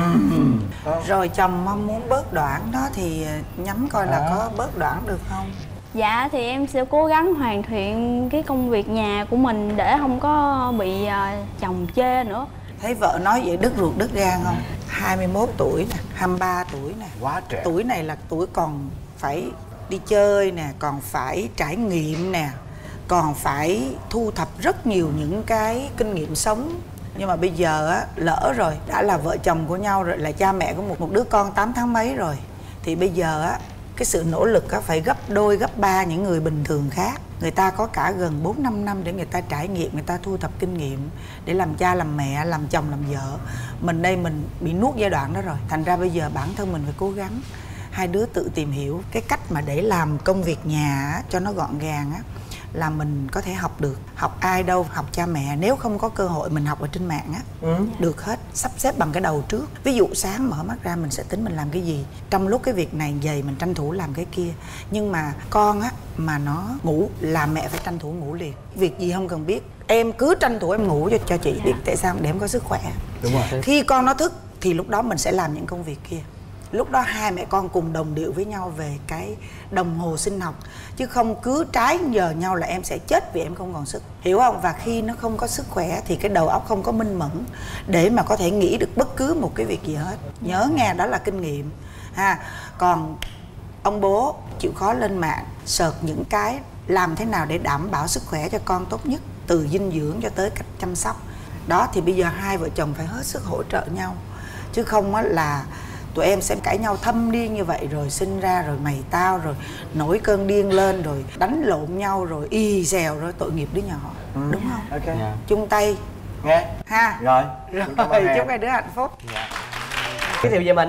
Rồi chồng mong muốn bớt đoạn đó thì nhắm coi là có bớt đoạn được không? Dạ thì em sẽ cố gắng hoàn thiện cái công việc nhà của mình để không có bị uh, chồng chê nữa. Thấy vợ nói vậy đứt ruột đứt gan không? hai mươi mốt tuổi nè, hai mươi ba tuổi nè. Quá trẻ. Tuổi này là tuổi còn phải đi chơi nè, còn phải trải nghiệm nè, còn phải thu thập rất nhiều những cái kinh nghiệm sống. Nhưng mà bây giờ á, lỡ rồi, đã là vợ chồng của nhau rồi, là cha mẹ của một một đứa con tám tháng mấy rồi, thì bây giờ á, cái sự nỗ lực á, phải gấp đôi, gấp ba những người bình thường khác. Người ta có cả gần bốn năm năm để người ta trải nghiệm, người ta thu thập kinh nghiệm để làm cha, làm mẹ, làm chồng, làm vợ. Mình đây mình bị nuốt giai đoạn đó rồi. Thành ra bây giờ bản thân mình phải cố gắng. Hai đứa tự tìm hiểu cái cách mà để làm công việc nhà á, cho nó gọn gàng á, là mình có thể học được. Học ai đâu, học cha mẹ. Nếu không có cơ hội mình học ở trên mạng á, ừ. được hết. Sắp xếp bằng cái đầu trước. Ví dụ sáng mở mắt ra mình sẽ tính mình làm cái gì. Trong lúc cái việc này dày mình tranh thủ làm cái kia. Nhưng mà con á, mà nó ngủ là mẹ phải tranh thủ ngủ liền. Việc gì không cần biết, em cứ tranh thủ em ngủ cho, cho chị biết. Tại sao? Để em có sức khỏe. Đúng rồi. Khi con nó thức thì lúc đó mình sẽ làm những công việc kia. Lúc đó hai mẹ con cùng đồng điệu với nhau về cái đồng hồ sinh học. Chứ không cứ trái giờ nhau là em sẽ chết vì em không còn sức. Hiểu không? Và khi nó không có sức khỏe thì cái đầu óc không có minh mẫn để mà có thể nghĩ được bất cứ một cái việc gì hết. Nhớ nghe, đó là kinh nghiệm ha. Còn ông bố chịu khó lên mạng search những cái làm thế nào để đảm bảo sức khỏe cho con tốt nhất, từ dinh dưỡng cho tới cách chăm sóc. Đó thì bây giờ hai vợ chồng phải hết sức hỗ trợ nhau. Chứ không á là tụi em sẽ cãi nhau thâm điên như vậy, rồi sinh ra rồi mày tao, rồi nổi cơn điên lên, rồi đánh lộn nhau, rồi y xèo, rồi tội nghiệp đứa nhỏ. Ừ. Đúng không? Ok. Yeah. Chung tay Nghe ha. Rồi. Rồi chúc hai đứa hạnh phúc. Yeah. Giới thiệu về mình.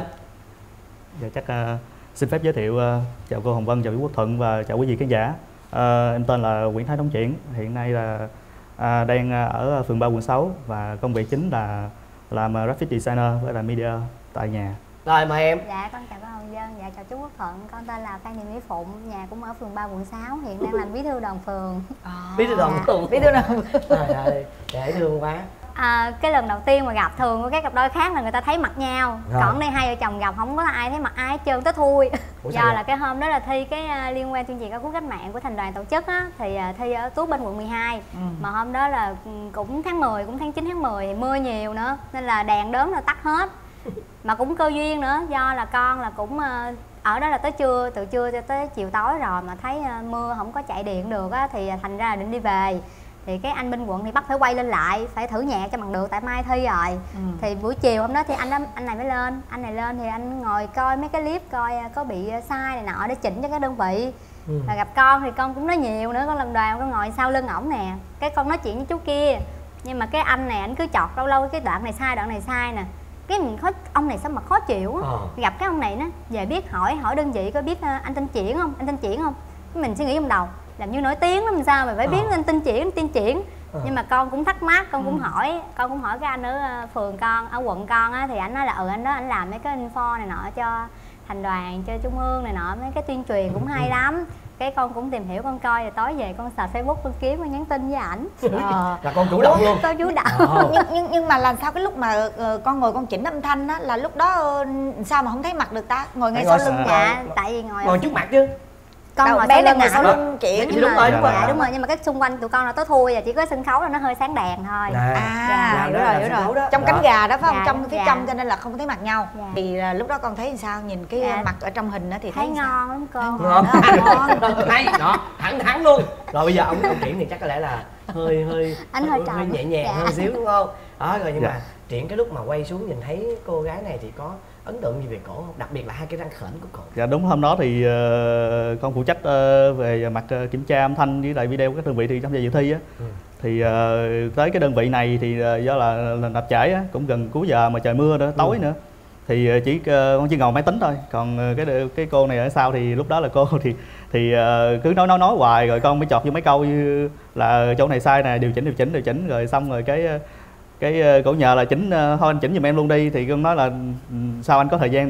Dạ chắc uh, xin phép giới thiệu, uh, chào cô Hồng Vân, chào quý Quốc Thuận và chào quý vị khán giả. Uh, em tên là Nguyễn Thái Thống Triển, hiện nay là uh, đang ở phường ba quận sáu và công việc chính là làm graphic designer với là media tại nhà. Rồi mời em. Dạ con chào cô Hồng Vân, dạ chào chú Quốc Thuận, con tên là Phan Thị Mỹ Phụng, nhà cũng ở phường ba quận sáu, hiện đang làm bí thư đoàn phường. À, bí thư đoàn phường. Bí thư đoàn phường. Trời ơi, dễ thương quá. À, cái lần đầu tiên mà gặp thường của các cặp đôi khác là người ta thấy mặt nhau, rồi. Còn đây hai vợ chồng gặp không có ai thấy mặt ai hết trơn, tới thui. Ủa do là vậy? Cái hôm đó là thi cái uh, liên quan tuyên truyền ca quốc cách mạng của thành đoàn tổ chức á, thì uh, thi ở Tú Bên quận mười hai. Ừ. Mà hôm đó là cũng tháng mười, cũng tháng chín tháng mười thì mưa nhiều nữa nên là đèn đóm là tắt hết. Mà cũng cơ duyên nữa, do là con là cũng uh, ở đó là tới trưa, từ trưa cho tới chiều tối rồi mà thấy uh, mưa không có chạy điện được á, thì thành ra là định đi về. Thì cái anh bên quận thì bắt phải quay lên lại, phải thử nhạc cho bằng được tại mai thi rồi. Ừ. Thì buổi chiều hôm đó thì anh đó, anh này mới lên, anh này lên thì anh ngồi coi mấy cái clip coi có bị sai này nọ để chỉnh cho các đơn vị. Ừ. Và gặp con thì con cũng nói nhiều nữa, con làm đoàn con ngồi sau lưng ổng nè, cái con nói chuyện với chú kia. Nhưng mà cái anh này anh cứ chọt lâu lâu cái đoạn này sai, đoạn này sai nè. Cái mình khó, ông này sao mà khó chịu á. Ờ. Gặp cái ông này nó về biết hỏi hỏi đơn vị có biết uh, anh tên Triển không, anh tên Triển không. Cái mình suy nghĩ trong đầu làm như nổi tiếng lắm sao mà phải biết anh tên Triển, tên Triển. Ờ. Nhưng mà con cũng thắc mắc, con cũng ừ. hỏi, con cũng hỏi cái anh ở phường con, ở quận con á, thì anh nói là ừ anh đó anh làm mấy cái info này nọ cho thành đoàn, cho trung ương này nọ, mấy cái tuyên truyền cũng hay lắm. Cái con cũng tìm hiểu, con coi rồi tối về con search Facebook con kiếm, con nhắn tin với ảnh. Ờ. Là con chủ động luôn. Con chủ động. Ờ. nhưng, nhưng nhưng mà làm sao cái lúc mà uh, con ngồi con chỉnh âm thanh á là lúc đó uh, sao mà không thấy mặt được ta? Ngồi ngay sau lưng. Dạ, tại vì ngồi ngồi trước mặt chứ. Con đâu, ngồi bé sau lưng, ngồi sau lưng Triển. Đúng, đúng rồi, đúng rồi. Dạ, đúng rồi, nhưng mà cái xung quanh tụi con là tối thui và chỉ có sân khấu là nó hơi sáng đèn thôi. À, dạ, hiểu rồi, hiểu rồi. Trong cánh gà đó phải không? Dạ, trong phía dạ. trong cho nên là không thấy mặt nhau. Dạ. Thì uh, lúc đó con thấy sao? Nhìn cái dạ. mặt ở trong hình đó thì thấy, thấy ngon lắm con. Ngon. Ngon. Hay, đó, thẳng thắn luôn. Rồi bây giờ ông ông Triển thì chắc có lẽ là hơi hơi anh hơi, hơi, hơi nhẹ nhàng, dạ. hơi xíu đúng không? Đó rồi nhưng dạ. mà Triển cái lúc mà quay xuống nhìn thấy cô gái này thì có ấn tượng gì về cổ không? Đặc biệt là hai cái răng khểnh của cổ. Dạ đúng, hôm đó thì uh, con phụ trách uh, về mặt uh, kiểm tra âm thanh với lại video của các đơn vị thì trong giờ dự thi á. Ừ. Thì uh, tới cái đơn vị này thì uh, do là, là nạp trễ á, cũng gần cuối giờ mà trời mưa nữa, tối ừ. nữa. Thì uh, chỉ uh, con chỉ ngồi máy tính thôi. Còn uh, cái cái cô này ở sau thì lúc đó là cô thì thì uh, cứ nói nói nói hoài rồi con mới chọt vô mấy câu như là chỗ này sai nè, điều chỉnh điều chỉnh điều chỉnh rồi xong rồi cái uh, cái cổ nhờ là chỉnh thôi anh chỉnh giùm em luôn đi, thì con nói là sao anh có thời gian được,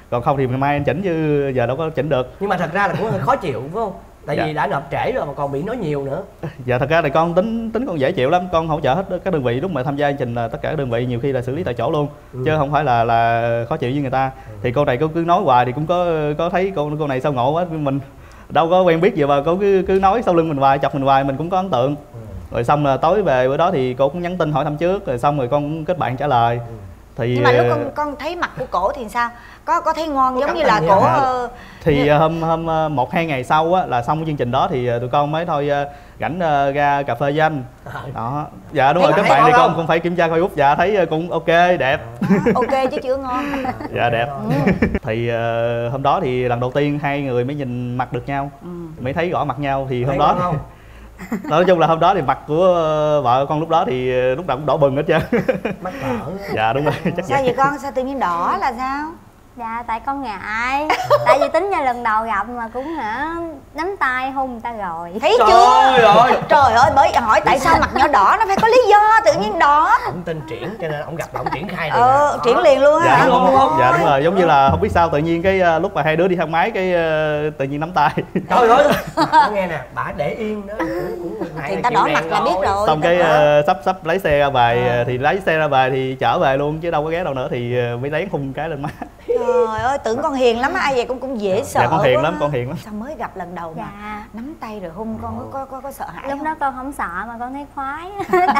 còn không thì ngày mai anh chỉnh chứ giờ đâu có chỉnh được. Nhưng mà thật ra là cũng hơi khó chịu phải không? Tại Dạ. vì đã nộp trễ rồi mà còn bị nói nhiều nữa. Dạ thật ra thì con tính tính con dễ chịu lắm, con hỗ trợ hết các đơn vị lúc mà tham gia chương trình là tất cả các đơn vị nhiều khi là xử lý tại chỗ luôn, ừ. chứ không phải là là khó chịu với người ta. Ừ. Thì cô này cô cứ nói hoài thì cũng có có thấy cô cô này sao ngộ quá, mình đâu có quen biết gì mà cô cứ cứ nói sau lưng mình hoài, chọc mình hoài, mình cũng có ấn tượng. Ừ. Rồi xong là tối về bữa đó thì cô cũng nhắn tin hỏi thăm trước, rồi xong rồi con cũng kết bạn trả lời. Ừ. Thì nhưng mà lúc con con thấy mặt của cổ thì sao, có có thấy ngon có giống như là cổ uh, thì như... hôm hôm một hai ngày sau á là xong cái chương trình đó thì tụi con mới thôi rảnh uh, ra cà phê với anh đó. Dạ đúng thấy rồi, các bạn thì con cũng phải kiểm tra Facebook, dạ thấy cũng ok đẹp. Ok chứ chưa ngon. Dạ đẹp. Ừ. Thì uh, hôm đó thì lần đầu tiên hai người mới nhìn mặt được nhau, ừ. mới thấy rõ mặt nhau thì hôm thấy đó không? Nói chung là hôm đó thì mặt của vợ con lúc đó thì lúc nào cũng đỏ bừng hết trơn. Mắt đỏ. Dạ đúng rồi. Chắc sao vậy. vậy con, sao tự nhiên đỏ là sao? Dạ tại con ngại. Tại vì tính ra lần đầu gặp mà cũng hả nắm tay hôn người ta rồi. Thấy trời chưa? Ơi. Trời ơi, mới hỏi tại sao mặt nhỏ đỏ, nó phải có lý do, tự nhiên đỏ. Ông tên Triển cho nên ông gặp là ông triển khai liền. Ờ, à. Triển liền luôn dạ, hả? đúng không? Dạ đúng rồi, giống như là không biết sao tự nhiên cái lúc mà hai đứa đi thang máy cái tự nhiên nắm tay. Trời ơi. Nghe nè, bà để yên đó cũng cũng thì người ta đỏ mặt là biết rồi. Xong cái uh, sắp sắp lấy xe ra về à. Thì lấy xe ra về thì trở về luôn chứ đâu có ghé đâu nữa thì mới lén hung cái lên má. Trời ơi, tưởng con hiền lắm, ai vậy cũng cũng dễ sợ. Dạ con hiền lắm, con hiền lắm. Sao mới gặp lần đầu mà dạ. nắm tay rồi hung, con có có có, có sợ hãi lúc không? đó con không sợ mà con thấy khoái.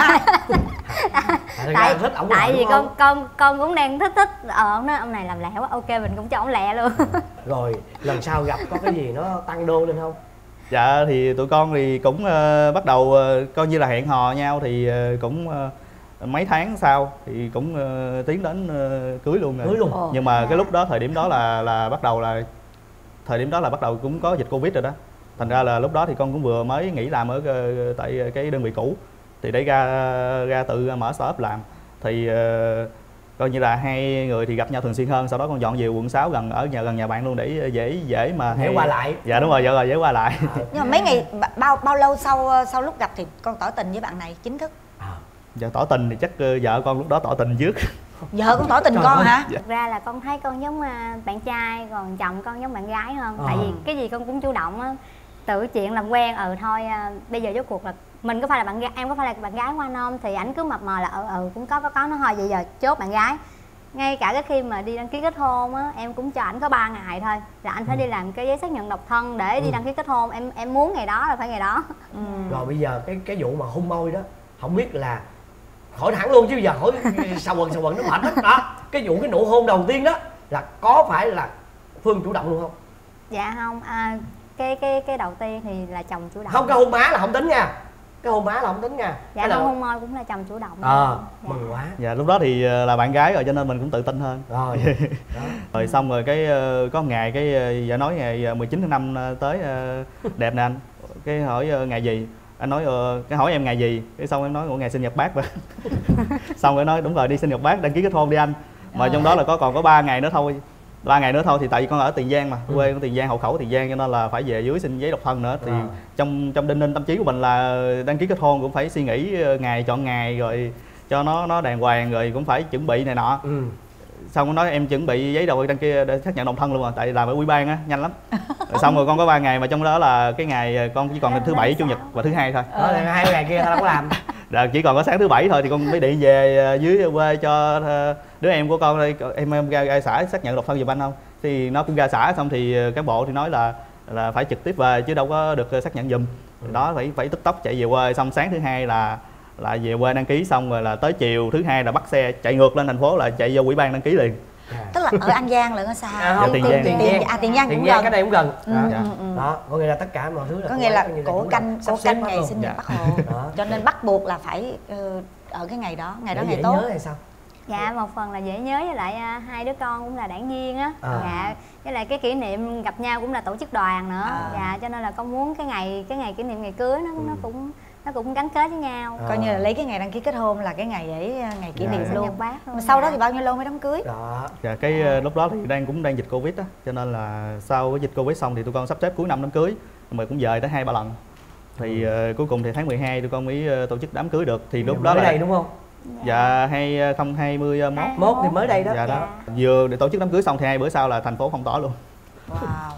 tại tại thích ổng tại vì con không? con con cũng đang thích thích ờ ông nói ông này làm lẹ quá, ok mình cũng cho ổng lẹ luôn. Rồi lần sau gặp có cái gì nó tăng đô lên không? Dạ thì tụi con thì cũng uh, bắt đầu uh, coi như là hẹn hò nhau thì uh, cũng uh, mấy tháng sau thì cũng uh, tiến đến uh, cưới luôn rồi. Cưới luôn. Nhưng mà cái lúc đó thời điểm đó là là bắt đầu là thời điểm đó là bắt đầu cũng có dịch Covid rồi đó. Thành ra là lúc đó thì con cũng vừa mới nghỉ làm ở uh, tại cái đơn vị cũ thì để ra ra tự mở startup làm thì uh, coi như là hai người thì gặp nhau thường xuyên hơn. Sau đó con dọn về quận sáu gần ở nhà gần nhà bạn luôn để dễ dễ mà dễ qua lại. Dạ đúng rồi, dạ rồi dễ qua lại. À. Nhưng mà mấy ngày bao bao lâu sau sau lúc gặp thì con tỏ tình với bạn này chính thức? À. Dạ tỏ tình thì chắc vợ con lúc đó tỏ tình trước. Vợ con tỏ tình Trời con ơi. Hả? Thực ra là con thấy con giống bạn trai, còn chồng con giống bạn gái hơn. À. Tại vì cái gì con cũng chủ động á. Tự chuyện làm quen ừ thôi bây giờ rốt cuộc là mình có phải là bạn gái, em có phải là bạn gái của anh không, thì ảnh cứ mập mờ là ừ ừ cũng có có có nó thôi, vậy giờ chốt bạn gái. Ngay cả cái khi mà đi đăng ký kết hôn á, em cũng cho ảnh có ba ngày thôi là anh phải ừ. đi làm cái giấy xác nhận độc thân để ừ. đi đăng ký kết hôn. Em em muốn ngày đó là phải ngày đó. Ừ. Rồi bây giờ cái cái vụ mà hôn môi đó không biết là hỏi thẳng luôn chứ giờ hỏi sao quần sao quần nó mệt hết đó. Cái vụ cái nụ hôn đầu tiên đó là có phải là Phương chủ động luôn không? Dạ không, à, cái cái cái đầu tiên thì là chồng chủ động. Không, cái hôn má là không tính nha. Cái hôn má là không tính nha. Dạ không, là... hôn môi cũng là chồng chủ động. Ờ, à, dạ. Mừng quá. Dạ lúc đó thì là bạn gái rồi cho nên mình cũng tự tin hơn. Rồi. Đó. Rồi xong rồi cái có ngày cái vợ nói ngày mười chín tháng năm tới đẹp nè anh. Cái hỏi ngày gì? Anh nói cái hỏi em ngày gì? Cái xong em nói ủa ngày sinh nhật bác mà. Xong rồi nói đúng rồi, đi sinh nhật bác đăng ký kết hôn đi anh. Mà à. Trong đó là có còn có ba ngày nữa thôi. ba ngày nữa thôi thì tại vì con ở Tiền Giang mà, ừ. quê con Tiền Giang, hộ khẩu Tiền Giang cho nên là phải về dưới xin giấy độc thân nữa thì à. trong trong đinh ninh tâm trí của mình là đăng ký kết hôn cũng phải suy nghĩ ngày chọn ngày rồi cho nó nó đàng hoàng rồi cũng phải chuẩn bị này nọ. Ừ. Xong nó nói em chuẩn bị giấy đầu đăng ký để xác nhận độc thân luôn rồi, tại làm ở ủy ban á nhanh lắm. Rồi xong rồi con có ba ngày mà trong đó là cái ngày con chỉ còn thứ bảy, chủ nhật và thứ hai thôi. Đó là hai ngày kia tao đâu có làm. Dạ, chỉ còn có sáng thứ bảy thôi thì con mới điện về dưới quê cho đứa em của con đây, em em ra, ra xã xác nhận độc thân giùm anh không? Thì nó cũng ra xã xong thì cán bộ thì nói là là phải trực tiếp về chứ đâu có được xác nhận giùm. Ừ. Đó phải phải tức tốc chạy về quê, xong sáng thứ hai là là về quê đăng ký, xong rồi là tới chiều thứ hai là bắt xe chạy ngược lên thành phố là chạy vô ủy ban đăng ký liền. À. Tức là ở An Giang là ở xa. À, không, Tiền Giang. Tiền Giang. À, Tiền Giang cũng gần. Cái này cũng gần. Ừ, đó. Ừ, ừ. Đó, có nghĩa là tất cả mọi thứ là có nghĩa là cổ canh cổ canh ngày sinh nhật dạ. Bác Hồ. Cho nên bắt buộc là phải uh, ở cái ngày đó, ngày đó để ngày tốt. Nhớ hay sao? Dạ một phần là dễ nhớ với lại uh, hai đứa con cũng là đảng viên á. À. Dạ với lại cái kỷ niệm gặp nhau cũng là tổ chức đoàn nữa. À. Dạ cho nên là con muốn cái ngày cái ngày kỷ niệm ngày cưới nó ừ. nó cũng nó cũng gắn kết với nhau. À. Coi như là lấy cái ngày đăng ký kết hôn là cái ngày để ngày kỷ dạ. niệm luôn. Bác luôn. Mà sau dạ. đó thì bao nhiêu lâu mới đám cưới? Đó. Dạ cái à. lúc đó thì đang cũng đang dịch Covid á, cho nên là sau cái dịch Covid xong thì tụi con sắp xếp cuối năm đám cưới, mà cũng dời tới hai ba lần. Thì ừ. uh, cuối cùng thì tháng mười hai tụi con mới uh, tổ chức đám cưới được. Thì lúc đó là đây đúng không? Dạ hai không hai mốt. Mốt thì mới đây đó. Dạ đó. Vừa để tổ chức đám cưới xong thì hai bữa sau là thành phố phong tỏa luôn. Wow.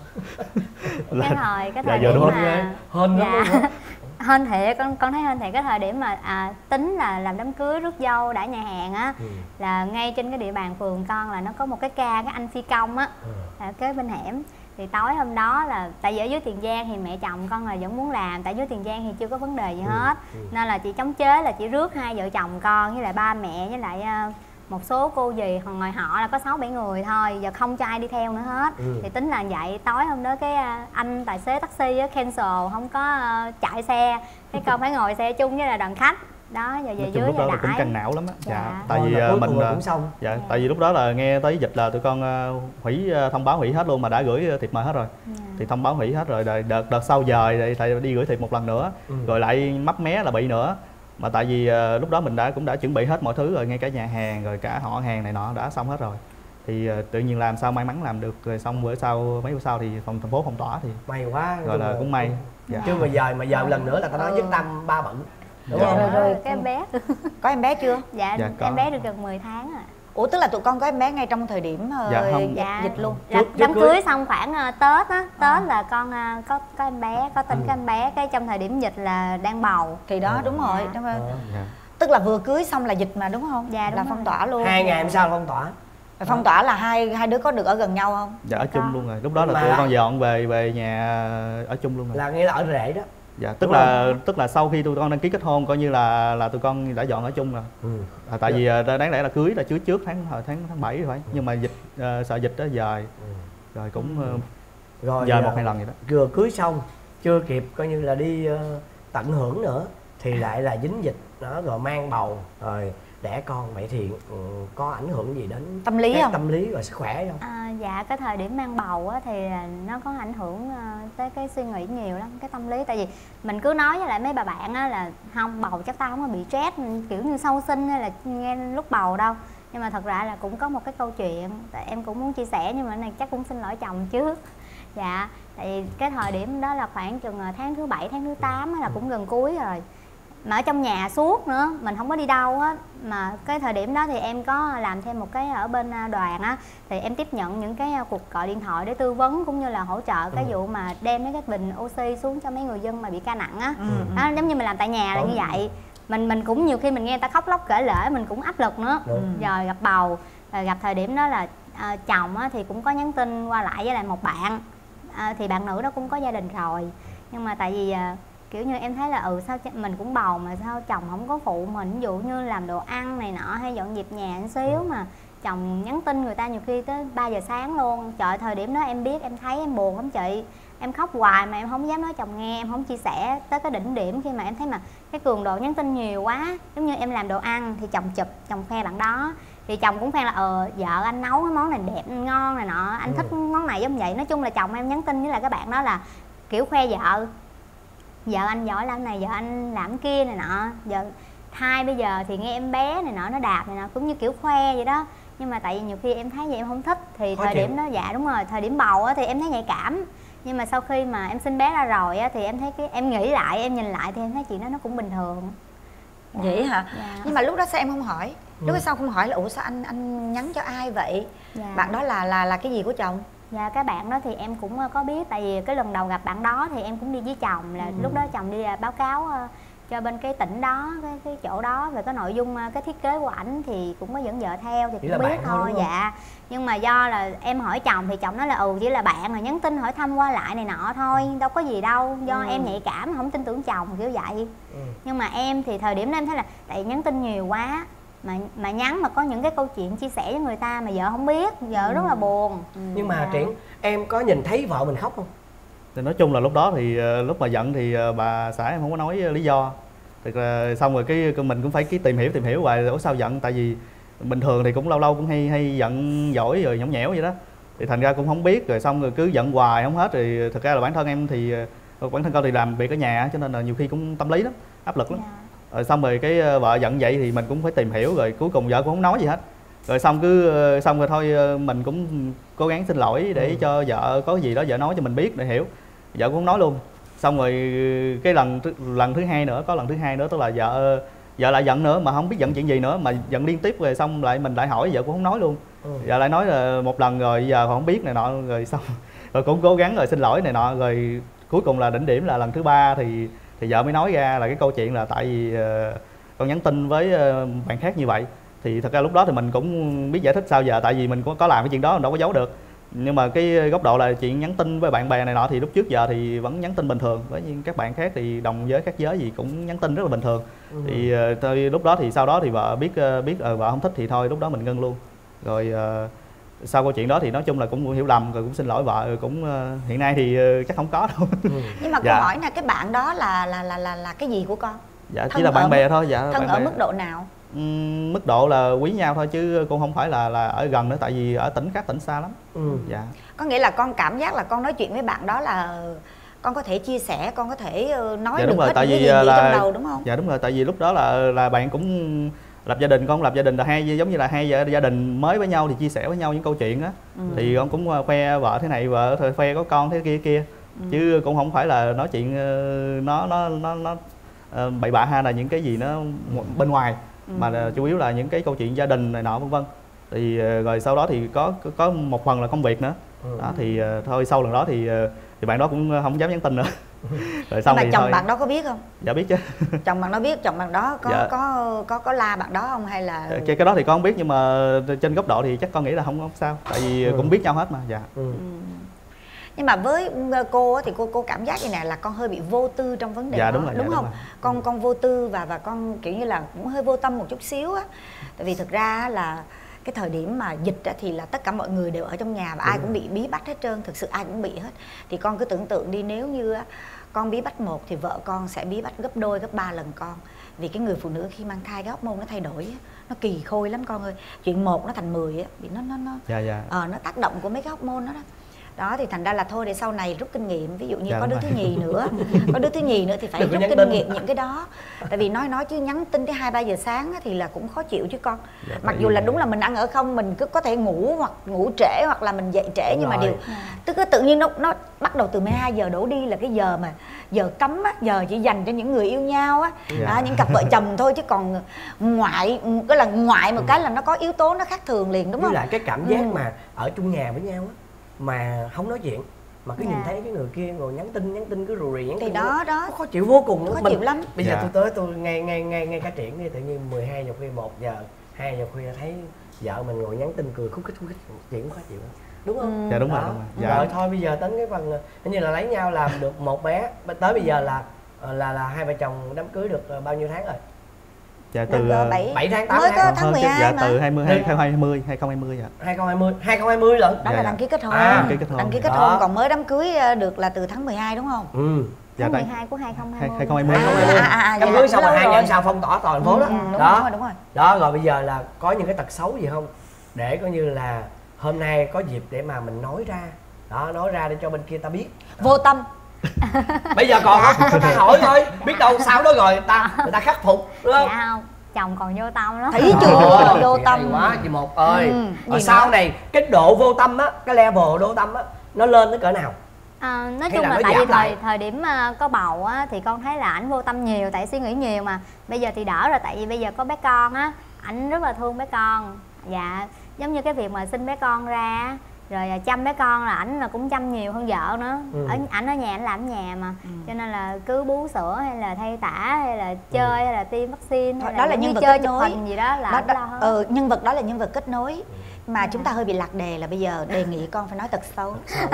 Là... cái thời cái thời dạ, điểm đúng mà hên lắm luôn. Hên thiệt, con con thấy hên thiệt. Cái thời điểm mà à, tính là làm đám cưới rước dâu đã nhà hàng á, ừ. là ngay trên cái địa bàn phường con là nó có một cái ca cái anh phi công á, ừ. là kế bên hẻm. Thì tối hôm đó là tại vì ở dưới Tiền Giang thì mẹ chồng con là vẫn muốn làm, tại dưới Tiền Giang thì chưa có vấn đề gì hết, ừ. Ừ. nên là chị chống chế là chỉ rước hai vợ chồng con với lại ba mẹ với lại uh, một số cô dì, còn ngoài họ là có sáu bảy người thôi, giờ không cho ai đi theo nữa hết. Ừ. Thì tính là vậy. Tối hôm đó cái anh tài xế taxi á cancel, không có uh, chạy xe, cái con phải ngồi xe chung với là đoàn khách đó. Giờ về dưới lúc đó là cũng đãi. căng não lắm á. Dạ. Dạ. Tại vì uh, mình cũng xong. Dạ. Dạ tại vì lúc đó là nghe tới dịch là tụi con uh, hủy uh, thông báo hủy hết luôn, mà đã gửi thiệp mời hết rồi. Dạ. Thì thông báo hủy hết rồi, đợt đợt sau dời thì đi gửi thiệp một lần nữa, ừ. rồi lại mấp mé là bị nữa. Mà tại vì uh, lúc đó mình đã cũng đã chuẩn bị hết mọi thứ rồi, ngay cả nhà hàng rồi cả họ hàng này nọ đã xong hết rồi. Thì uh, tự nhiên làm sao may mắn làm được, rồi xong bữa sau mấy bữa sau thì phòng thành phố phong tỏa thì may quá rồi là cũng may. Dạ. Chứ mà giờ mà giờ lần nữa là ta nói dứt tâm ba bận. Đúng dạ. rồi, rồi cái em bé có em bé chưa? Dạ, dạ em bé được gần mười tháng rồi. Ủa tức là tụi con có em bé ngay trong thời điểm uh, dạ, không. Dạ, dịch luôn. Là đám cưới xong khoảng uh, Tết á, Tết à. là con uh, có có em bé, có tin ừ. có em bé, cái trong thời điểm dịch là đang bầu. Thì đó à. đúng rồi, dạ. đúng rồi. À. Tức là vừa cưới xong là dịch mà đúng không? Dạ đúng là rồi. phong tỏa luôn. Hai ngày hôm sau phong tỏa. Rồi phong tỏa là hai hai đứa có được ở gần nhau không? Dạ ở chung luôn rồi. Lúc đó là mà... tụi con dọn về về nhà ở chung luôn rồi. Là nghĩa là ở rể đó. Dạ tức đúng là không? Tức là sau khi tụi con đăng ký kết hôn coi như là là tụi con đã dọn ở chung rồi. Ừ. À, tại dạ. vì đáng lẽ là cưới là trước trước tháng tháng tháng bảy rồi, ừ. nhưng mà dịch uh, sợ dịch đó dời. Ừ. Rồi cũng uh, rồi dời một hai lần vậy đó. Vừa cưới xong chưa kịp coi như là đi uh, tận hưởng nữa thì lại là dính dịch đó, rồi mang bầu rồi đẻ con. Vậy thì ừ, có ảnh hưởng gì đến tâm lý không? Tâm lý và sức khỏe không? À, dạ cái thời điểm mang bầu á, thì nó có ảnh hưởng uh, tới cái suy nghĩ nhiều lắm, cái tâm lý. Tại vì mình cứ nói với lại mấy bà bạn á, là không bầu chắc tao không có bị stress kiểu như sau sinh hay là nghe lúc bầu đâu. Nhưng mà thật ra là cũng có một cái câu chuyện tại em cũng muốn chia sẻ, nhưng mà này chắc cũng xin lỗi chồng trước. Dạ tại vì cái thời điểm đó là khoảng chừng tháng thứ bảy tháng thứ tám là cũng gần cuối rồi, mà ở trong nhà suốt nữa, mình không có đi đâu á. Mà cái thời điểm đó thì em có làm thêm một cái ở bên đoàn á, thì em tiếp nhận những cái cuộc gọi điện thoại để tư vấn cũng như là hỗ trợ cái ừ. vụ mà đem mấy cái bình oxy xuống cho mấy người dân mà bị ca nặng á. Ừ. Đó giống như mình làm tại nhà là như vậy. Mình mình cũng nhiều khi mình nghe người ta khóc lóc kể lể mình cũng áp lực nữa. Ừ. Rồi gặp bầu, rồi gặp thời điểm đó là à, chồng á, thì cũng có nhắn tin qua lại với lại một bạn, à, thì bạn nữ đó cũng có gia đình rồi, nhưng mà tại vì à, kiểu như em thấy là ừ sao mình cũng bầu mà sao chồng không có phụ mình, ví dụ như làm đồ ăn này nọ hay dọn dẹp nhà một xíu mà chồng nhắn tin người ta nhiều khi tới ba giờ sáng luôn. Trời thời điểm đó em biết em thấy em buồn lắm chị, em khóc hoài mà em không dám nói chồng nghe, em không chia sẻ tới cái đỉnh điểm khi mà em thấy mà cái cường độ nhắn tin nhiều quá. Giống như em làm đồ ăn thì chồng chụp, chồng khoe bạn đó, thì chồng cũng khoe là ờ vợ anh nấu cái món này đẹp ngon này nọ, anh ừ. thích món này giống vậy. Nói chung là chồng em nhắn tin với lại các bạn đó là kiểu khoe vợ, vợ anh giỏi làm này, vợ anh làm kia này nọ, vợ thai bây giờ thì nghe em bé này nọ nó đạp này nọ, cũng như kiểu khoe vậy đó. Nhưng mà tại vì nhiều khi em thấy vậy em không thích, thì Khó thời chịu. điểm đó dạ đúng rồi, thời điểm bầu á thì em thấy nhạy cảm. Nhưng mà sau khi mà em sinh bé ra rồi á thì em thấy cái em nghĩ lại, em nhìn lại thì em thấy chuyện đó nó cũng bình thường. Dạ. Vậy hả? Dạ. Nhưng mà lúc đó sao em không hỏi? Lúc đó ừ. sao không hỏi là ủa sao anh anh nhắn cho ai vậy? Dạ. Bạn đó là là là cái gì của chồng? Dạ cái bạn đó thì em cũng có biết, tại vì cái lần đầu gặp bạn đó thì em cũng đi với chồng, là ừ. lúc đó chồng đi báo cáo cho bên cái tỉnh đó, cái cái chỗ đó về cái nội dung cái thiết kế của ảnh, thì cũng có dẫn vợ theo thì chỉ cũng biết thôi. Dạ nhưng mà do là em hỏi chồng thì chồng nói là ừ chỉ là bạn rồi nhắn tin hỏi thăm qua lại này nọ thôi, đâu có gì đâu, do ừ. em nhạy cảm không tin tưởng chồng kiểu vậy. Ừ. Nhưng mà em thì thời điểm đó em thấy là tại nhắn tin nhiều quá, mà mà nhắn mà có những cái câu chuyện chia sẻ với người ta mà vợ không biết, vợ ừ. rất là buồn. Ừ. Nhưng mà dạ. Triển em có nhìn thấy vợ mình khóc không? Thì nói chung là lúc đó thì lúc mà giận thì bà xã em không có nói lý do. Thực ra xong rồi cái mình cũng phải cái tìm hiểu tìm hiểu hoài ủa sao giận, tại vì bình thường thì cũng lâu lâu cũng hay hay giận dỗi rồi nhõng nhẽo vậy đó, thì thành ra cũng không biết, rồi xong rồi cứ giận hoài không hết. Thì thực ra là bản thân em thì bản thân con thì làm việc ở nhà cho nên là nhiều khi cũng tâm lý lắm, áp lực lắm. Yeah. Rồi xong rồi cái vợ giận vậy thì mình cũng phải tìm hiểu, rồi cuối cùng vợ cũng không nói gì hết. Rồi xong cứ xong rồi thôi mình cũng cố gắng xin lỗi để ừ. cho vợ có gì đó vợ nói cho mình biết để hiểu. Vợ cũng không nói luôn. Xong rồi cái lần lần thứ hai nữa, có lần thứ hai nữa tức là vợ vợ lại giận nữa mà không biết giận chuyện gì nữa, mà giận liên tiếp rồi xong lại mình lại hỏi vợ cũng không nói luôn. Ừ. Vợ lại nói là một lần rồi giờ không biết này nọ rồi xong rồi cũng cố gắng rồi xin lỗi này nọ, rồi cuối cùng là đỉnh điểm là lần thứ ba thì thì vợ mới nói ra là cái câu chuyện là tại vì uh, con nhắn tin với uh, bạn khác như vậy. Thì thật ra lúc đó thì mình cũng biết giải thích sao giờ, tại vì mình có, có làm cái chuyện đó mình đâu có giấu được. Nhưng mà cái góc độ là chuyện nhắn tin với bạn bè này nọ thì lúc trước giờ thì vẫn nhắn tin bình thường, với các bạn khác thì đồng giới khác giới gì cũng nhắn tin rất là bình thường. Ừ. Thì uh, lúc đó thì sau đó thì vợ biết uh, biết uh, vợ không thích thì thôi lúc đó mình ngưng luôn. Rồi uh, sau câu chuyện đó thì nói chung là cũng hiểu lầm rồi cũng xin lỗi vợ, rồi cũng uh, hiện nay thì uh, chắc không có đâu. Ừ. Nhưng mà dạ. Câu hỏi là cái bạn đó là là là là, là cái gì của con? Dạ thân chỉ là bạn bè thôi. Dạ thân bạn ở bè. Mức độ nào? Uhm, mức độ là quý nhau thôi chứ cũng không phải là là ở gần nữa, tại vì ở tỉnh khác tỉnh xa lắm. Ừ. Dạ. Có nghĩa là con cảm giác là con nói chuyện với bạn đó là con có thể chia sẻ, con có thể nói dạ, được rồi, hết tại những vì cái gì là, trong đầu đúng không? Dạ đúng rồi, tại vì lúc đó là là bạn cũng lập gia đình, con lập gia đình là hai giống như là hai gia đình mới với nhau thì chia sẻ với nhau những câu chuyện á. Ừ. Thì con cũng khoe vợ thế này, vợ thôi khoe có con thế kia kia. Ừ. Chứ cũng không phải là nói chuyện nó nó nó nó uh, bậy bạ hay là những cái gì nó bên ngoài. Ừ. Mà là chủ yếu là những cái câu chuyện gia đình này nọ vân vân. Thì rồi sau đó thì có có một phần là công việc nữa. Ừ. Đó thì uh, thôi sau lần đó thì uh, thì bạn đó cũng không dám nhắn tin nữa. Rồi xong. Nhưng mà chồng thôi. Bạn đó có biết không? Dạ biết chứ. Chồng bạn đó biết, chồng bạn đó có dạ. có có có la bạn đó không hay là cái cái đó thì con không biết, nhưng mà trên góc độ thì chắc con nghĩ là không không sao, tại vì ừ. cũng biết nhau hết mà. Dạ. Ừ. Ừ. Nhưng mà với cô thì cô cô cảm giác như này là con hơi bị vô tư trong vấn đề dạ, đó, đúng, rồi, đúng dạ, không? Đúng con con vô tư và và con kiểu như là cũng hơi vô tâm một chút xíu á. Tại vì thực ra là cái thời điểm mà dịch á, thì là tất cả mọi người đều ở trong nhà và đúng ai rồi. Cũng bị bí bách hết trơn, thực sự ai cũng bị hết. Thì con cứ tưởng tượng đi, nếu như con bí bách một thì vợ con sẽ bí bách gấp đôi gấp ba lần con. Vì cái người phụ nữ khi mang thai cái hormone nó thay đổi á, nó kỳ khôi lắm con ơi. Chuyện một nó thành mười á, vì nó nó nó dạ, dạ. Ờ, nó tác động của mấy cái hormone đó đó. Đó thì thành ra là thôi để sau này rút kinh nghiệm, ví dụ như dạ, có đứa thứ nhì nữa có đứa thứ nhì nữa thì phải rút kinh tin. nghiệm những cái đó. Tại vì nói nói chứ nhắn tin tới hai ba giờ sáng thì là cũng khó chịu chứ con. Dạ, mặc dù là đúng là mình ăn ở không, mình cứ có thể ngủ hoặc ngủ trễ hoặc là mình dậy trễ. Đúng nhưng rồi. Mà điều tức là tự nhiên nó nó bắt đầu từ mười hai giờ đổ đi là cái giờ mà giờ cấm á, giờ chỉ dành cho những người yêu nhau á. Dạ. Đó, những cặp vợ chồng thôi, chứ còn ngoại cái là ngoại một ừ. cái là nó có yếu tố nó khác thường liền, đúng không? Với lại cái cảm giác ừ. mà ở chung nhà với nhau á mà không nói chuyện mà cứ dạ. nhìn thấy cái người kia ngồi nhắn tin nhắn tin cứ rù rì nhắn thì tin đó đó, đó. khó chịu vô cùng. Khó mình, chịu lắm. Bây giờ dạ. tôi tới tôi ngay ngay ngay ngay cả chuyện đi, tự nhiên mười hai giờ khuya một giờ hai giờ khuya thấy vợ mình ngồi nhắn tin cười khúc khích khúc khích, chuyện cũng khó chịu đúng không? Dạ đúng đó. rồi, đúng rồi. Dạ. Rồi thôi bây giờ tính cái phần như là lấy nhau làm được một bé, tới bây giờ là là là hai vợ chồng đám cưới được bao nhiêu tháng rồi? Dạ từ bảy tháng tám mới tháng có tháng mười hai dạ, mà. từ hai mươi hai không hai mươi hai không hai mươi dạ. hai không hai mươi hai không hai mươi lận. Đó dạ, là đăng ký kết hôn. À, đăng ký kết hôn. Đăng ký kết hôn còn mới đám cưới được là từ tháng mười hai đúng không? Ừ. Dạ, tháng mười hai của hai không hai mươi. hai không hai mươi. À à à. Đám cưới xong rồi hai ngày sau phong tỏa toàn thành phố đó. Ừ, đúng đó. rồi, đúng rồi. Đó rồi bây giờ là có những cái tật xấu gì không? Để coi như là hôm nay có dịp để mà mình nói ra. Đó, nói ra để cho bên kia ta biết. Vô tâm. Bây giờ còn không ta hỏi thôi, biết đâu sau đó rồi ta người ta khắc phục đúng không? Dạ không, chồng còn vô tâm lắm. Thấy chưa? Vô tâm quá chị Một ơi. Ừ, rồi sau nữa? Này cái độ vô tâm á, cái level vô tâm á nó lên tới cỡ nào? À, nói chung là, là tại vì thời thời điểm uh, có bầu á thì con thấy là ảnh vô tâm nhiều, tại suy nghĩ nhiều mà. Bây giờ thì đỡ rồi, tại vì bây giờ có bé con á, ảnh rất là thương bé con. Dạ, giống như cái việc mà sinh bé con ra rồi chăm bé con là ảnh là cũng chăm nhiều hơn vợ nữa. Ừ. Ở ảnh ở nhà ảnh làm ở nhà mà. Ừ. Cho nên là cứ bú sữa hay là thay tã hay là chơi ừ. hay là tiêm vaccine hay đó là, là nhân vật chơi kết nối chụp hình gì đó là đó, đó, ừ, nhân vật đó là nhân vật kết nối. Mà chúng ta hơi bị lạc đề là bây giờ đề nghị con phải nói tật xấu.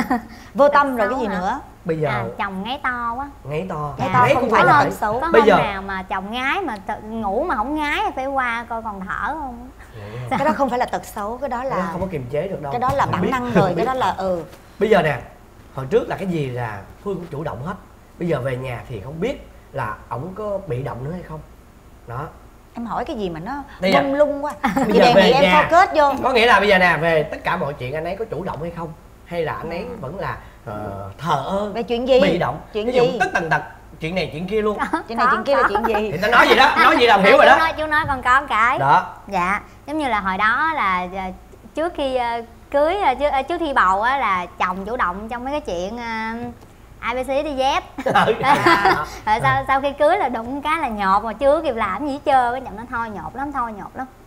Vô tâm rồi cái gì hả? Nữa bây giờ à, chồng ngáy to quá. Ngáy to. Ngáy to không phải là tật xấu. Có bây hôm giờ nào mà chồng ngái mà ngủ mà không ngái phải qua coi còn thở không? Cái đó không phải là tật xấu, cái đó là không có kiềm chế được đâu. Cái đó là bản năng rồi, cái đó là ừ. Bây giờ nè, hồi trước là cái gì là Phương cũng chủ động hết. Bây giờ về nhà thì không biết là ổng có bị động nữa hay không. Đó. Em hỏi cái gì mà nó mông lung quá. Bây giờ về em nhà, kết vô. Có nghĩa là bây giờ nè, về tất cả mọi chuyện anh ấy có chủ động hay không? Hay là anh ấy vẫn là uh, thờ ơ, về chuyện gì? Bị động. Chuyện ví gì? dụ tất tần tật chuyện này chuyện kia luôn. Đó, chuyện này có, chuyện kia có. Là chuyện gì? Thì ta nói gì đó, nói gì là hiểu rồi đó. Chú nói, chú nói con có một cái. Đó. Dạ, giống như là hồi đó là trước khi uh, cưới, uh, trước, uh, trước khi bầu á là chồng chủ động trong mấy cái chuyện uh, a bê xê đi dép. Rồi sau sau khi cưới là đụng cái là nhột mà chưa kịp làm gì hết trơn, cái chồng nó thôi nhột lắm, thôi nhột lắm.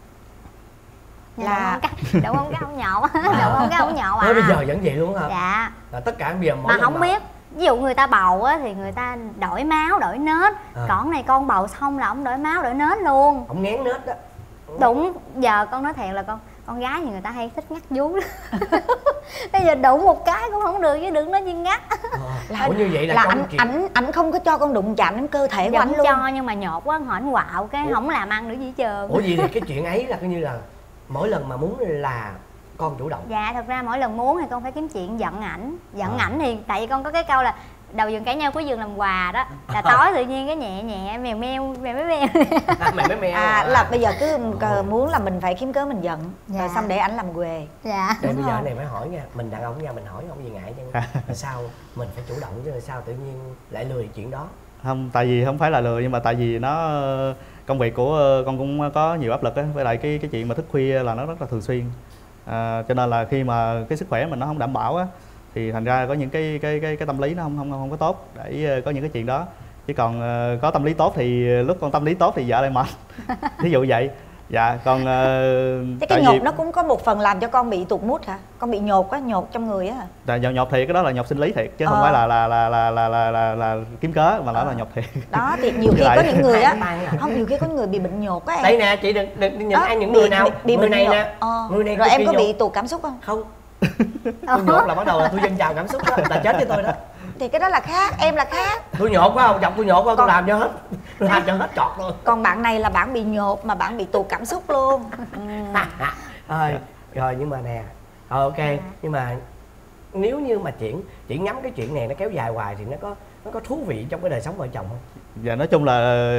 Là đụng không cái ống nhột, đụng không cái ống nhột à. Thế bây giờ vẫn vậy luôn hả? Dạ. Là tất cả bây giờ mà không biết, ví dụ người ta bầu á thì người ta đổi máu đổi nết, à. Còn này con bầu xong là ông đổi máu đổi nết luôn. Ông ngén nết đó. Đúng, giờ con nói thiệt là con con gái thì người ta hay thích ngắt vú. Bây giờ đụng một cái cũng không được chứ đừng nói chi ngắt. À, ủa như vậy là, là anh ảnh ảnh không có cho con đụng chạm đến cơ thể của anh luôn. Cho nhưng mà nhột quá hỏi anh quạo cái ủa? Không làm ăn nữa gì hết trơn. Ủa gì thì cái chuyện ấy là coi như là mỗi lần mà muốn là con chủ động. Dạ thật ra mỗi lần muốn thì con phải kiếm chuyện giận ảnh. Giận à. Ảnh thì tại vì con có cái câu là đầu giường cãi nhau cuối giường làm quà đó, là tối tự nhiên cái nhẹ nhẹ mèo meo mèo meo meo. À, mèo meo à, là bây giờ cứ muốn là mình phải kiếm cớ mình giận, dạ. Rồi xong để ảnh làm quề. Dạ. Để bây giờ này phải hỏi nha, mình đàn ông nha, mình hỏi không gì ngại chứ. Là sao mình phải chủ động chứ, sao tự nhiên lại lười chuyện đó? Không, tại vì không phải là lười nhưng mà tại vì nó công việc của con cũng có nhiều áp lực á, với lại cái cái chuyện mà thức khuya là nó rất là thường xuyên. À, cho nên là khi mà cái sức khỏe mình nó không đảm bảo á thì thành ra có những cái cái cái cái tâm lý nó không không không có tốt để có những cái chuyện đó. Chứ còn uh, có tâm lý tốt thì lúc con tâm lý tốt thì vợ lại mệt. Ví dụ vậy. Dạ, còn uh, thế cái nhột vì... nó cũng có một phần làm cho con bị tụt mood hả? Con bị nhột á, nhột trong người á. Là nhột, nhột thiệt, cái đó là nhột sinh lý thiệt chứ ờ. không phải là là là là là là, là, là kiếm cớ mà đó ờ. là nhột thiệt. Đó thì nhiều khi có những người á, không nhiều khi có người bị bệnh nhột á em. Đây nè, chị đừng đừng nhìn ăn những người nào. Bị, bị người này nhột. Nè. Ờ. Người này rồi em có nhột. Bị tụt cảm xúc không? Không. Tôi nhột là bắt đầu là tôi dâng trào cảm xúc đó, là chết với tôi đó. Thì cái đó là khác, em là khác. Tôi nhột quá không, chọc tôi nhột quá, tôi làm cho hết. Tôi làm cho hết trọt luôn. Còn bạn này là bạn bị nhột mà bạn bị tụt cảm xúc luôn. Ừ. Rồi, rồi nhưng mà nè. Rồi ok, à. Nhưng mà nếu như mà chuyện chỉ ngắm cái chuyện này nó kéo dài hoài thì nó có nó có thú vị trong cái đời sống vợ chồng không? Dạ nói chung là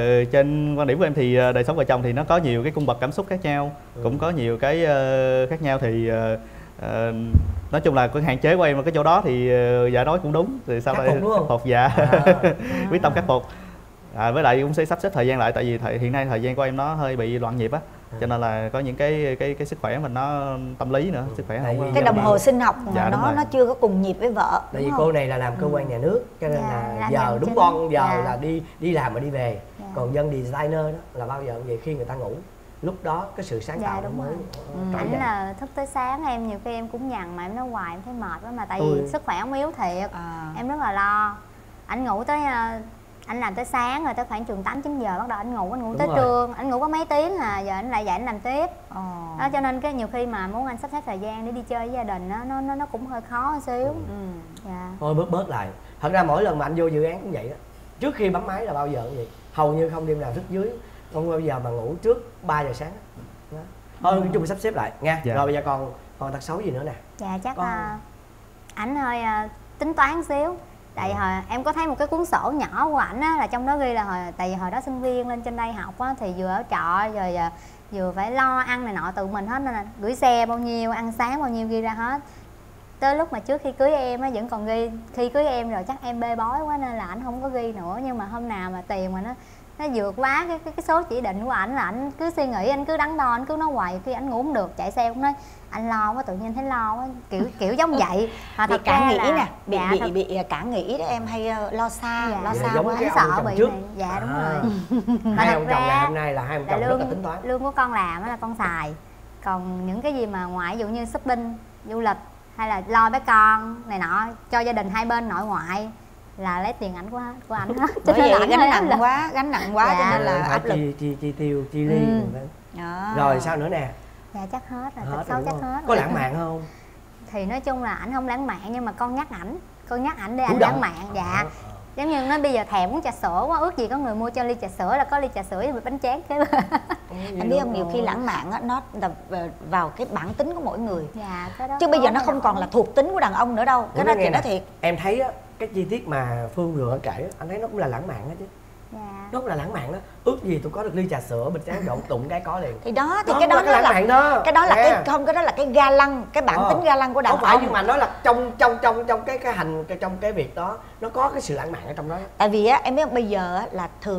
trên quan điểm của em thì đời sống vợ chồng thì nó có nhiều cái cung bậc cảm xúc khác nhau, ừ. Cũng có nhiều cái khác nhau thì uh, nói chung là cái hạn chế của em là cái chỗ đó thì uh, dạ nói cũng đúng. Thì sau khắc đây phục đúng không? Khắc phục dạ. À. Quyết tâm khắc phục. À, với lại cũng sẽ sắp xếp thời gian lại tại vì thời, hiện nay thời gian của em nó hơi bị loạn nhịp á. Cho nên là có những cái cái cái sức khỏe mình nó tâm lý nữa, sức khỏe không. Cái đồng hồ sinh học dạ, nó nó chưa có cùng nhịp với vợ. Tại vì cô này là làm cơ quan nhà nước cho nên dạ, là giờ đúng con giờ dạ. Là đi đi làm mà đi về. Dạ. Còn dân designer đó là bao giờ vậy khi người ta ngủ lúc đó cái sự sáng tạo dạ, nó mới ừ. Ảnh là thức tới sáng, em nhiều khi em cũng nhằn mà em nói hoài em thấy mệt quá mà tại vì sức khỏe ông yếu thiệt à. Em rất là lo. Ảnh ngủ tới anh làm tới sáng rồi tới khoảng chừng tám chín giờ bắt đầu anh ngủ, anh ngủ đúng tới rồi. Trưa anh ngủ có mấy tiếng à, giờ anh lại dậy anh làm tiếp. Ồ. Đó cho nên cái nhiều khi mà muốn anh sắp xếp thời gian để đi chơi với gia đình đó, nó nó nó cũng hơi khó một xíu. Ừ. Dạ. Thôi bớt bớt lại. Thật ra mỗi lần mà anh vô dự án cũng vậy đó. Trước khi bấm máy là bao giờ cũng vậy. Hầu như không đêm nào thức dưới, không bao giờ mà ngủ trước ba giờ sáng. Đó. Thôi nói chung sắp xếp lại nha. Dạ. Rồi bây giờ còn còn tật xấu gì nữa nè? Dạ chắc con... là ảnh hơi uh, tính toán xíu. Tại vì hồi em có thấy một cái cuốn sổ nhỏ của ảnh á, là trong đó ghi là hồi tại vì hồi đó sinh viên lên trên đây học á thì vừa ở trọ rồi vừa phải lo ăn này nọ tự mình hết nên là gửi xe bao nhiêu, ăn sáng bao nhiêu ghi ra hết. Tới lúc mà trước khi cưới em á vẫn còn ghi, khi cưới em rồi chắc em bê bối quá nên là ảnh không có ghi nữa, nhưng mà hôm nào mà tiền mà nó nó vượt quá cái cái, cái số chỉ định của ảnh là ảnh cứ suy nghĩ, anh cứ đắn đo, anh cứ nói hoài, khi ảnh ngủ không được chạy xe cũng nói anh lo quá, tự nhiên thấy lo quá, kiểu kiểu giống vậy. Mà thật cả nghĩ là... nè, bị dạ, bị thật... bị cả nghĩ đó em hay lo xa, dạ. Dạ, lo xa quá, anh sợ bị trước. Này. Dạ đúng à. Rồi. Hai ông chồng ngày hôm nay là hai ông chồng lương, rất là tính toán. Lương của con làm là con xài, còn những cái gì mà ngoài ví dụ như shopping, du lịch hay là lo bé con này nọ cho gia đình hai bên nội ngoại là lấy tiền ảnh của của ảnh hết. Bởi vậy gánh nặng quá, gánh nặng quá dạ. Cho nên là áp lực. Chi, chi, chi tiêu, chi ly. Ừ. Đó. Rồi sao nữa nè? Dạ chắc hết rồi, hết xấu chắc hết. Có lãng mạn không? Thì nói chung là ảnh không lãng mạn nhưng mà con nhắc ảnh, con nhắc ảnh để ảnh lãng mạn. Dạ. À. Giống như nó bây giờ thèm uống trà sữa quá, ước gì có người mua cho ly trà sữa là có ly trà sữa với bánh tráng cái. Anh biết không, nhiều khi lãng mạn á nó là vào cái bản tính của mỗi người. Dạ, cái đó. Chứ bây giờ nó không còn là thuộc tính của đàn ông nữa đâu. Cái đó chuyện đó thiệt. Em thấy á cái chi tiết mà Phương vừa kể anh thấy nó cũng là lãng mạn đó chứ. Dạ. Nó cũng là lãng mạn đó. Ước gì tôi có được ly trà sữa bịch tráng trộn tụng cái có liền. Thì đó thì đó, cái đó nó là, đó. Cái đó là yeah. cái không cái đó là cái ga lăng, cái bản ờ. tính ga lăng của đàn ông. Không phải nhưng mà nó là trong trong trong trong cái cái hành trong cái việc đó nó có cái sự lãng mạn ở trong đó. Tại vì á em biết không, bây giờ á là thường là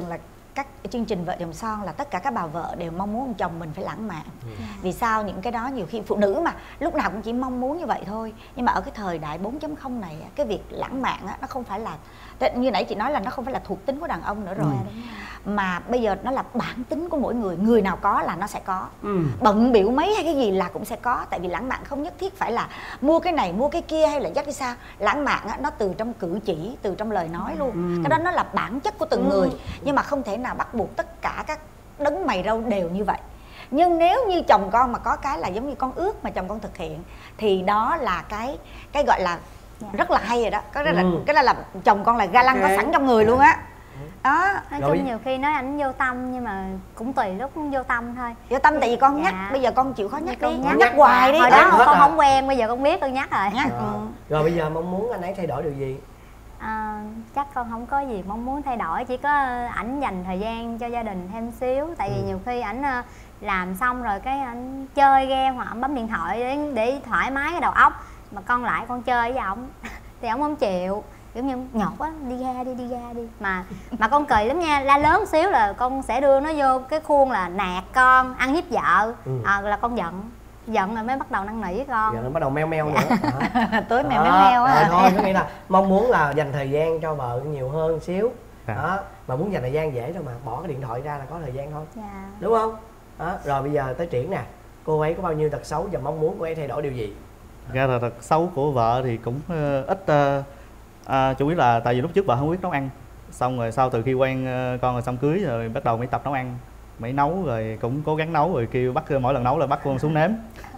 các chương trình Vợ Chồng Son là tất cả các bà vợ đều mong muốn ông chồng mình phải lãng mạn. Ừ. Vì sao? Những cái đó nhiều khi phụ nữ mà lúc nào cũng chỉ mong muốn như vậy thôi. Nhưng mà ở cái thời đại bốn chấm không này, cái việc lãng mạn á, nó không phải là, như nãy chị nói là nó không phải là thuộc tính của đàn ông nữa rồi. Ừ. Mà bây giờ nó là bản tính của mỗi người. Người nào có là nó sẽ có. Ừ. Bận biểu mấy hay cái gì là cũng sẽ có. Tại vì lãng mạn không nhất thiết phải là mua cái này, mua cái kia hay là dắt đi sao. Lãng mạn á, nó từ trong cử chỉ, từ trong lời nói luôn. Ừ. Cái đó nó là bản chất của từng ừ. người. Nhưng mà không thể nào bắt buộc tất cả các đấng mày râu đều như vậy. Nhưng nếu như chồng con mà có cái là giống như con ước mà chồng con thực hiện, thì đó là cái cái gọi là rất là hay rồi đó. Cái đó là, ừ. cái đó là chồng con là ga lăng okay. có sẵn trong người luôn á. Đó. Nói chung nhiều khi nói ảnh vô tâm nhưng mà cũng tùy lúc vô tâm thôi. Vô tâm tại vì con dạ. nhắc, bây giờ con chịu khó nhắc đi, nhắc, nhắc hoài đi. Hồi đó con rồi. Không quen, bây giờ con biết con nhắc rồi. Nhắc. Rồi. Ừ. Rồi bây giờ mong muốn anh ấy thay đổi điều gì? À, chắc con không có gì mong muốn thay đổi, chỉ có ảnh dành thời gian cho gia đình thêm xíu. Tại vì ừ. nhiều khi ảnh làm xong rồi cái ảnh chơi game hoặc ảnh bấm điện thoại để để thoải mái cái đầu óc, mà con lại con chơi với ổng thì ổng không chịu, kiểu như nhột quá, đi ra đi đi ra đi. Mà mà con kỳ lắm nha, la lớn xíu là con sẽ đưa nó vô cái khuôn là nạt con, ăn hiếp vợ. Ừ. À, là con giận giận rồi mới bắt đầu năn nỉ với con. Giờ nó bắt đầu meo meo nữa. Tối mèo méo meo á. Thôi có nghĩa là mong muốn là dành thời gian cho vợ nhiều hơn xíu. À. Đó, mà muốn dành thời gian dễ thôi mà, bỏ cái điện thoại ra là có thời gian thôi. Dạ. Đúng không? Đó, rồi bây giờ tới Triển nè. Cô ấy có bao nhiêu tật xấu và mong muốn cô ấy thay đổi điều gì? Ra là tật xấu của vợ thì cũng uh, ít uh, uh, chủ yếu là tại vì lúc trước vợ không biết nấu ăn. Xong rồi sau từ khi quen uh, con rồi xong cưới rồi bắt đầu mới tập nấu ăn. Mới nấu rồi cũng cố gắng nấu rồi kêu bắt mỗi lần nấu là bắt con xuống nếm.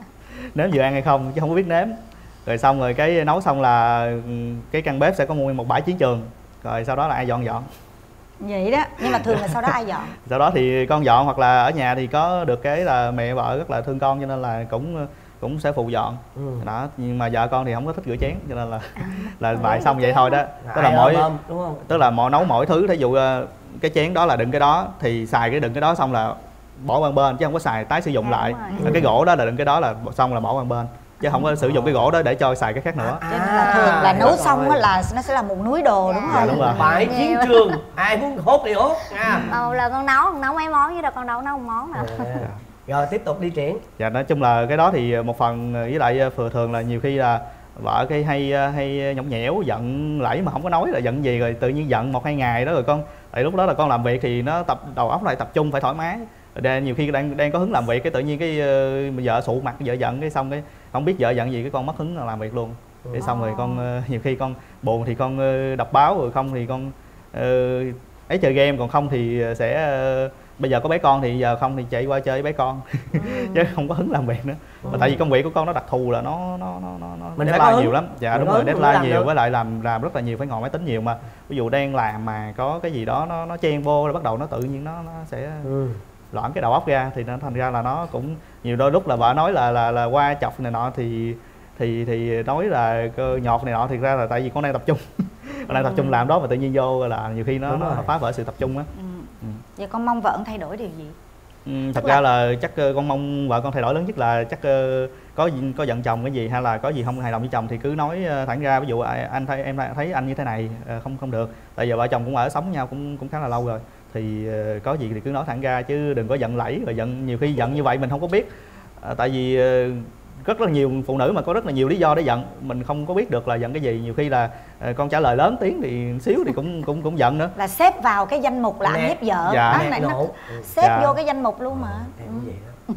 Nếm vừa ăn hay không chứ không có biết nếm. Rồi xong rồi cái nấu xong là cái căn bếp sẽ có nguyên một bãi chiến trường. Rồi sau đó là ai dọn dọn. Vậy đó, nhưng mà thường là sau đó ai dọn? Sau đó thì con dọn, hoặc là ở nhà thì có được cái là mẹ vợ rất là thương con cho nên là cũng cũng sẽ phụ dọn. Ừ. Đó, nhưng mà vợ con thì không có thích rửa chén cho nên là là bài xong vậy thôi đó. Tức là mỗi ôm, đúng không? Tức là mỗi nấu mỗi thứ, thí dụ cái chén đó là đựng cái đó thì xài cái đựng cái đó xong là bỏ qua bên chứ không có xài tái sử dụng à, lại. Cái gỗ đó là đựng cái đó là xong là bỏ qua bên chứ không có sử dụng cái gỗ đó để cho xài cái khác nữa. À, cho nên là thường là nấu xong á là nó sẽ là một núi đồ, đúng không? Dạ, đúng rồi. Bãi chiến trường, ai muốn hốt thì hốt nha. Một lần con nấu con nấu mấy món, với rồi con đâu nấu một món nào. À. Rồi tiếp tục đi Triển. Dạ, nói chung là cái đó thì một phần với lại thường thường là nhiều khi là vợ cái hay hay nhõng nhẽo, giận lẫy mà không có nói là giận gì, rồi tự nhiên giận một hai ngày đó rồi con, tại lúc đó là con làm việc thì nó tập đầu óc lại tập trung phải thoải mái. Rồi nhiều khi đang đang có hứng làm việc cái tự nhiên cái uh, vợ sụ mặt, vợ giận cái xong cái không biết vợ giận gì cái con mất hứng làm việc luôn. Để xong rồi con uh, nhiều khi con buồn thì con uh, đọc báo, rồi không thì con uh, ấy chơi game, còn không thì sẽ uh, bây giờ có bé con thì giờ không thì chạy qua chơi với bé con. Ừ. Chứ không có hứng làm việc nữa. Ừ. Mà tại vì công việc của con nó đặc thù là nó nó nó nó mình deadline nhiều lắm. Dạ đúng rồi, deadline nhiều được. Với lại làm làm rất là nhiều, phải ngồi máy tính nhiều, mà ví dụ đang làm mà có cái gì đó nó nó chen vô rồi bắt đầu nó tự nhiên nó nó sẽ ừ. loãng cái đầu óc ra, thì nó thành ra là nó cũng nhiều đôi lúc là vợ nói là là là qua chọc này nọ thì thì thì nói là nhọt này nọ, thì ra là tại vì con đang tập trung. Con đang tập trung làm đó mà tự nhiên vô là nhiều khi nó, nó phá vỡ sự tập trung á. Ừ. Ừ. Vậy con mong vợ thay đổi điều gì? Ừ, thật ra là... là chắc con mong vợ con thay đổi lớn nhất là chắc có có giận chồng cái gì hay là có gì không hài lòng với chồng thì cứ nói thẳng ra. Ví dụ anh thấy em thấy anh như thế này không không được, tại giờ vợ chồng cũng ở sống nhau cũng cũng khá là lâu rồi, thì có gì thì cứ nói thẳng ra chứ đừng có giận lẫy. Rồi giận nhiều khi giận như vậy mình không có biết, à, tại vì rất là nhiều phụ nữ mà có rất là nhiều lý do để giận, mình không có biết được là giận cái gì. Nhiều khi là con trả lời lớn tiếng thì xíu thì cũng cũng cũng giận nữa, là xếp vào cái danh mục là ăn hiếp vợ. Dạ. Đó, này nó xếp dạ. vô cái danh mục luôn mà. Ừ.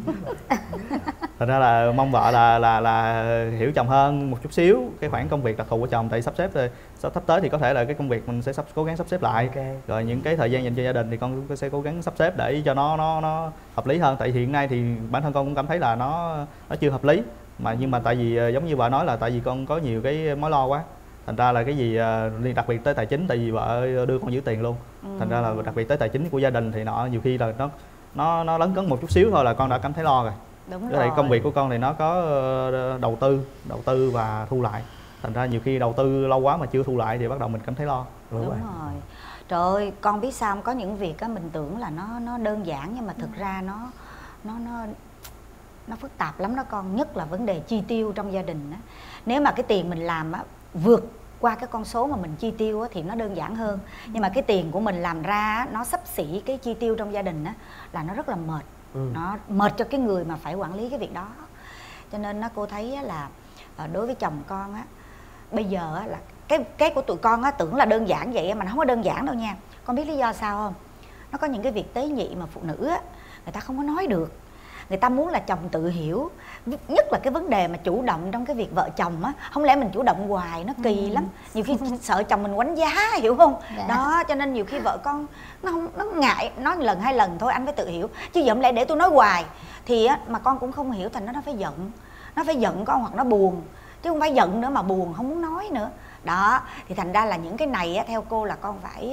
Thật ra là mong vợ là là là hiểu chồng hơn một chút xíu, cái khoảng công việc đặc thù của chồng, tại sắp xếp rồi sắp sắp tới thì có thể là cái công việc mình sẽ sắp cố gắng sắp xếp lại. Okay. Rồi những cái thời gian dành cho gia đình thì con cũng sẽ cố gắng sắp xếp để cho nó nó nó hợp lý hơn. Tại hiện nay thì bản thân con cũng cảm thấy là nó nó chưa hợp lý, mà nhưng mà tại vì giống như vợ nói là tại vì con có nhiều cái mối lo quá, thành ra là cái gì liên đặc biệt tới tài chính, tại vì vợ đưa con giữ tiền luôn. Ừ. Thành ra là đặc biệt tới tài chính của gia đình thì nó nhiều khi là nó nó nó lấn cấn một chút xíu thôi là con đã cảm thấy lo rồi. Đúng rồi. Công việc của con thì nó có đầu tư đầu tư và thu lại, thành ra nhiều khi đầu tư lâu quá mà chưa thu lại thì bắt đầu mình cảm thấy lo. Đúng, Đúng rồi. rồi Trời ơi, con biết sao không? Có những việc á mình tưởng là nó nó đơn giản nhưng mà thực ừ. ra nó nó nó nó phức tạp lắm đó con. Nhất là vấn đề chi tiêu trong gia đình á. Nếu mà cái tiền mình làm á vượt qua cái con số mà mình chi tiêu á, thì nó đơn giản hơn. Nhưng mà cái tiền của mình làm ra á, nó xấp xỉ cái chi tiêu trong gia đình á, là nó rất là mệt. Ừ. Nó mệt cho cái người mà phải quản lý cái việc đó. Cho nên nó cô thấy á, là đối với chồng con á, bây giờ á, là cái cái của tụi con á, tưởng là đơn giản vậy mà nó không có đơn giản đâu nha. Con biết lý do sao không? Nó có những cái việc tế nhị mà phụ nữ á, người ta không có nói được. Người ta muốn là chồng tự hiểu. Nhất là cái vấn đề mà chủ động trong cái việc vợ chồng á. Không lẽ mình chủ động hoài nó kỳ ừ. lắm. Nhiều khi sợ chồng mình quánh giá, hiểu không? Dạ. Đó, cho nên nhiều khi vợ con nó không nó ngại nói lần hai lần thôi anh phải tự hiểu. Chứ giờ không lẽ để tôi nói hoài thì á, mà con cũng không hiểu, thành nó nó phải giận. Nó phải giận con hoặc nó buồn. Chứ không phải giận nữa mà buồn, không muốn nói nữa. Đó, thì thành ra là những cái này á, theo cô là con phải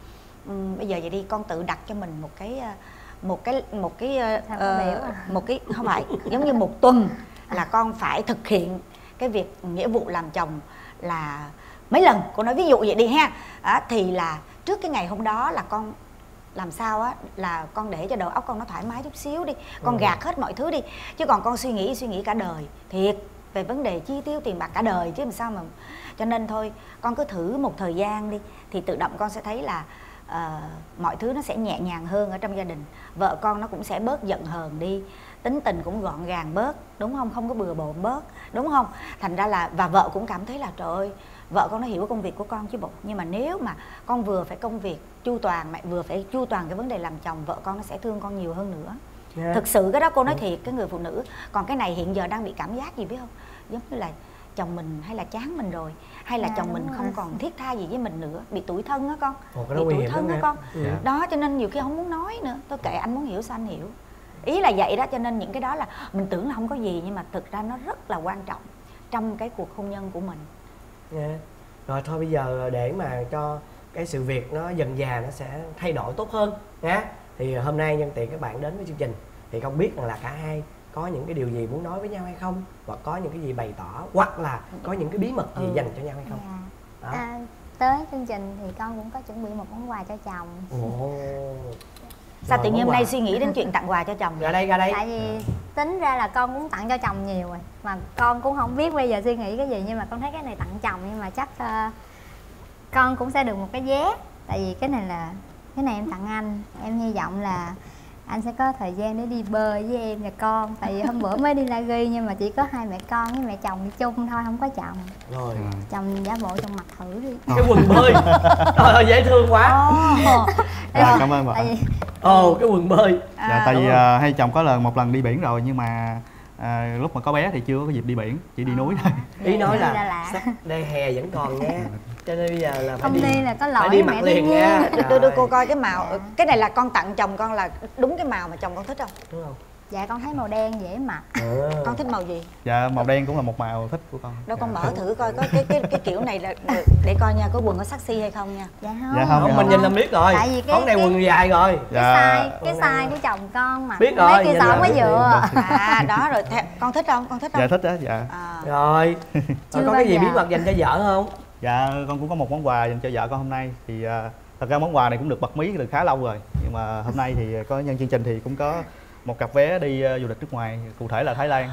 um, bây giờ vậy đi, con tự đặt cho mình một cái một cái một cái uh, một cái không phải giống như một tuần là con phải thực hiện cái việc nghĩa vụ làm chồng là mấy lần. Cô nói ví dụ vậy đi ha. À, thì là trước cái ngày hôm đó là con làm sao á là con để cho đầu óc con nó thoải mái chút xíu đi, con ừ. gạt hết mọi thứ đi, chứ còn con suy nghĩ suy nghĩ cả đời thiệt về vấn đề chi tiêu tiền bạc cả đời chứ làm sao mà. Cho nên thôi con cứ thử một thời gian đi thì tự động con sẽ thấy là uh, mọi thứ nó sẽ nhẹ nhàng hơn ở trong gia đình. Vợ con nó cũng sẽ bớt giận hờn đi, tính tình cũng gọn gàng bớt, đúng không? Không có bừa bộn bớt, đúng không? Thành ra là và vợ cũng cảm thấy là trời ơi, vợ con nó hiểu công việc của con chứ bộ. Nhưng mà nếu mà con vừa phải công việc chu toàn, mẹ vừa phải chu toàn cái vấn đề làm chồng, vợ con nó sẽ thương con nhiều hơn nữa. Yeah. Thực sự cái đó cô nói thiệt, cái người phụ nữ. Còn cái này hiện giờ đang bị cảm giác gì biết không? Giống như là chồng mình hay là chán mình rồi, hay là à, chồng mình không rồi. Còn thiết tha gì với mình nữa, bị tủi thân á con. Ồ, bị tủi thân á con. Ừ. Đó cho nên nhiều khi không muốn nói nữa. Tôi kệ anh muốn hiểu sao anh hiểu. Ý là vậy đó, cho nên những cái đó là mình tưởng là không có gì nhưng mà thực ra nó rất là quan trọng trong cái cuộc hôn nhân của mình. Yeah. Rồi thôi bây giờ để mà cho cái sự việc nó dần dà nó sẽ thay đổi tốt hơn nhé. Thì hôm nay nhân tiện các bạn đến với chương trình thì không biết rằng là cả hai có những cái điều gì muốn nói với nhau hay không, hoặc có những cái gì bày tỏ, hoặc là có những cái bí mật gì ừ. dành cho nhau hay không. Dạ. À, tới chương trình thì con cũng có chuẩn bị một món quà cho chồng. Ồ. Sao tự nhiên hôm nay suy nghĩ đến chuyện tặng quà cho chồng? Ra đây, ra đây. Tại vì tính ra là con cũng tặng cho chồng nhiều rồi, mà con cũng không biết bây giờ suy nghĩ cái gì, nhưng mà con thấy cái này tặng chồng nhưng mà chắc uh, con cũng sẽ được một cái vé. Tại vì cái này là cái này em tặng anh, em hy vọng là anh sẽ có thời gian để đi bơi với em và con. Tại vì hôm bữa mới đi La Ghi nhưng mà chỉ có hai mẹ con với mẹ chồng đi chung thôi, không có chồng. Rồi chồng giả bộ trong mặt thử đi. Cái quần bơi trời ơi dễ thương quá. Oh. Dạ, cảm ơn bà. Ồ oh, cái quần bơi. À, dạ, tại vì uh, hai chồng có lần một lần đi biển rồi nhưng mà à, lúc mà có bé thì chưa có dịp đi biển, chỉ đi à. núi thôi. Ý nói là, là sắp đây hè vẫn còn nha, cho nên bây giờ là phải không đi, đi là có lỗi phải đi mặc liền nha. Tôi đưa cô coi cái màu, cái này là con tặng chồng con là đúng cái màu mà chồng con thích không? Đúng không? Dạ con thấy màu đen dễ mặc. Ừ. Con thích màu gì? Dạ màu đen cũng là một màu thích của con. Đâu con dạ. mở thử coi có cái cái cái kiểu này là để coi nha, có quần có sexy hay không nha. Dạ không. Dạ không, không dạ mình nhìn là biết rồi. Tại vì cái con này quần dài rồi. Cái dạ. size cái size của chồng con mà. Biết rồi. Mấy kia sao mới vừa. À đó rồi, con thích không? Con thích không? Dạ thích đó, dạ. À. Rồi. Rồi có cái gì bí mật dành cho vợ không? Dạ con cũng có một món quà dành cho vợ con hôm nay. Thì uh, thật ra món quà này cũng được bật mí từ khá lâu rồi, nhưng mà hôm nay thì có nhân chương trình thì cũng có một cặp vé đi uh, du lịch nước ngoài, cụ thể là Thái Lan.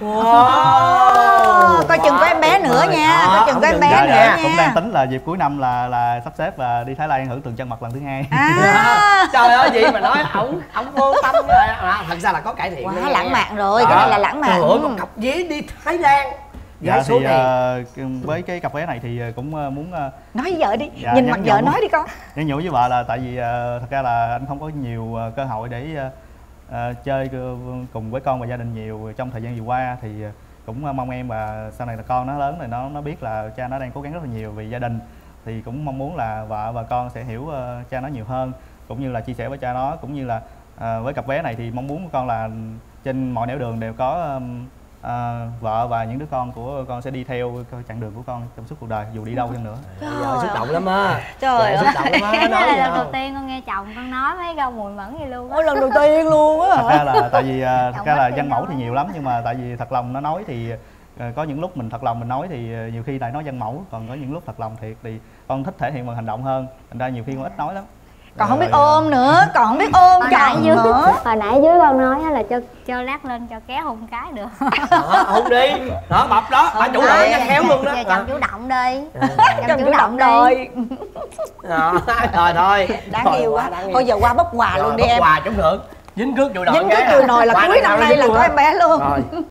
Wow. Coi chừng có em bé nữa nha, coi chừng có em bé dạ, nữa dạ. nha. Cũng đang tính là dịp cuối năm là là sắp xếp là đi Thái Lan hưởng tượng chân mật lần thứ hai. À. Trời ơi gì mà nói ổng ổng vô tâm rồi. À, thật ra là có cải thiện. Quá lãng mạn rồi, đó. Cái này là lãng mạn. Trời ơi, một cặp vé đi Thái Lan. Dạ thì uh, với cái cặp vé này thì cũng uh, muốn uh, nói với vợ đi, dạ, nhìn mặt vợ nói đi con. Nhắn nhủ với vợ là tại vì uh, thật ra là anh không có nhiều uh, cơ hội để uh, uh, chơi cùng với con và gia đình nhiều trong thời gian vừa qua, thì uh, cũng uh, mong em và sau này là con nó lớn rồi nó nó biết là cha nó đang cố gắng rất là nhiều vì gia đình, thì cũng mong muốn là vợ và con sẽ hiểu uh, cha nó nhiều hơn, cũng như là chia sẻ với cha nó, cũng như là uh, với cặp vé này thì mong muốn của con là trên mọi nẻo đường đều có um, À, vợ và những đứa con của con sẽ đi theo chặng đường của con trong suốt cuộc đời dù đi đâu chăng nữa. Giờ xúc động lắm á. Trời ơi, xúc động lắm á. Cái này là lần đầu tiên con nghe chồng con nói mấy câu mùi mẫn gì luôn á. Ôi lần đầu tiên luôn á. Thật ra là tại vì thật ra là văn mẫu thì nhiều lắm, nhưng mà tại vì thật lòng nó nói thì có những lúc mình thật lòng mình nói thì nhiều khi lại nói văn mẫu, còn có những lúc thật lòng thiệt thì con thích thể hiện bằng hành động hơn, thành ra nhiều khi con ít nói lắm. còn không biết ôm nữa, còn không biết ôm chồng nữa. Hồi nãy dưới con nói là cho cho lát lên cho kéo hôn cái được. Đó, hôn đi. Đó, bập đó, bà chủ động nha, khéo luôn đó. Giờ chồng chủ động đi. Chồng chủ động rồi. Đó, thôi thôi. Đáng yêu quá. Thôi giờ qua bốc quà luôn đi em. Bốc quà trúng thưởng. Dính cước chủ động. Dính cước chùi nồi là cuối năm nay là có em bé luôn. Rồi.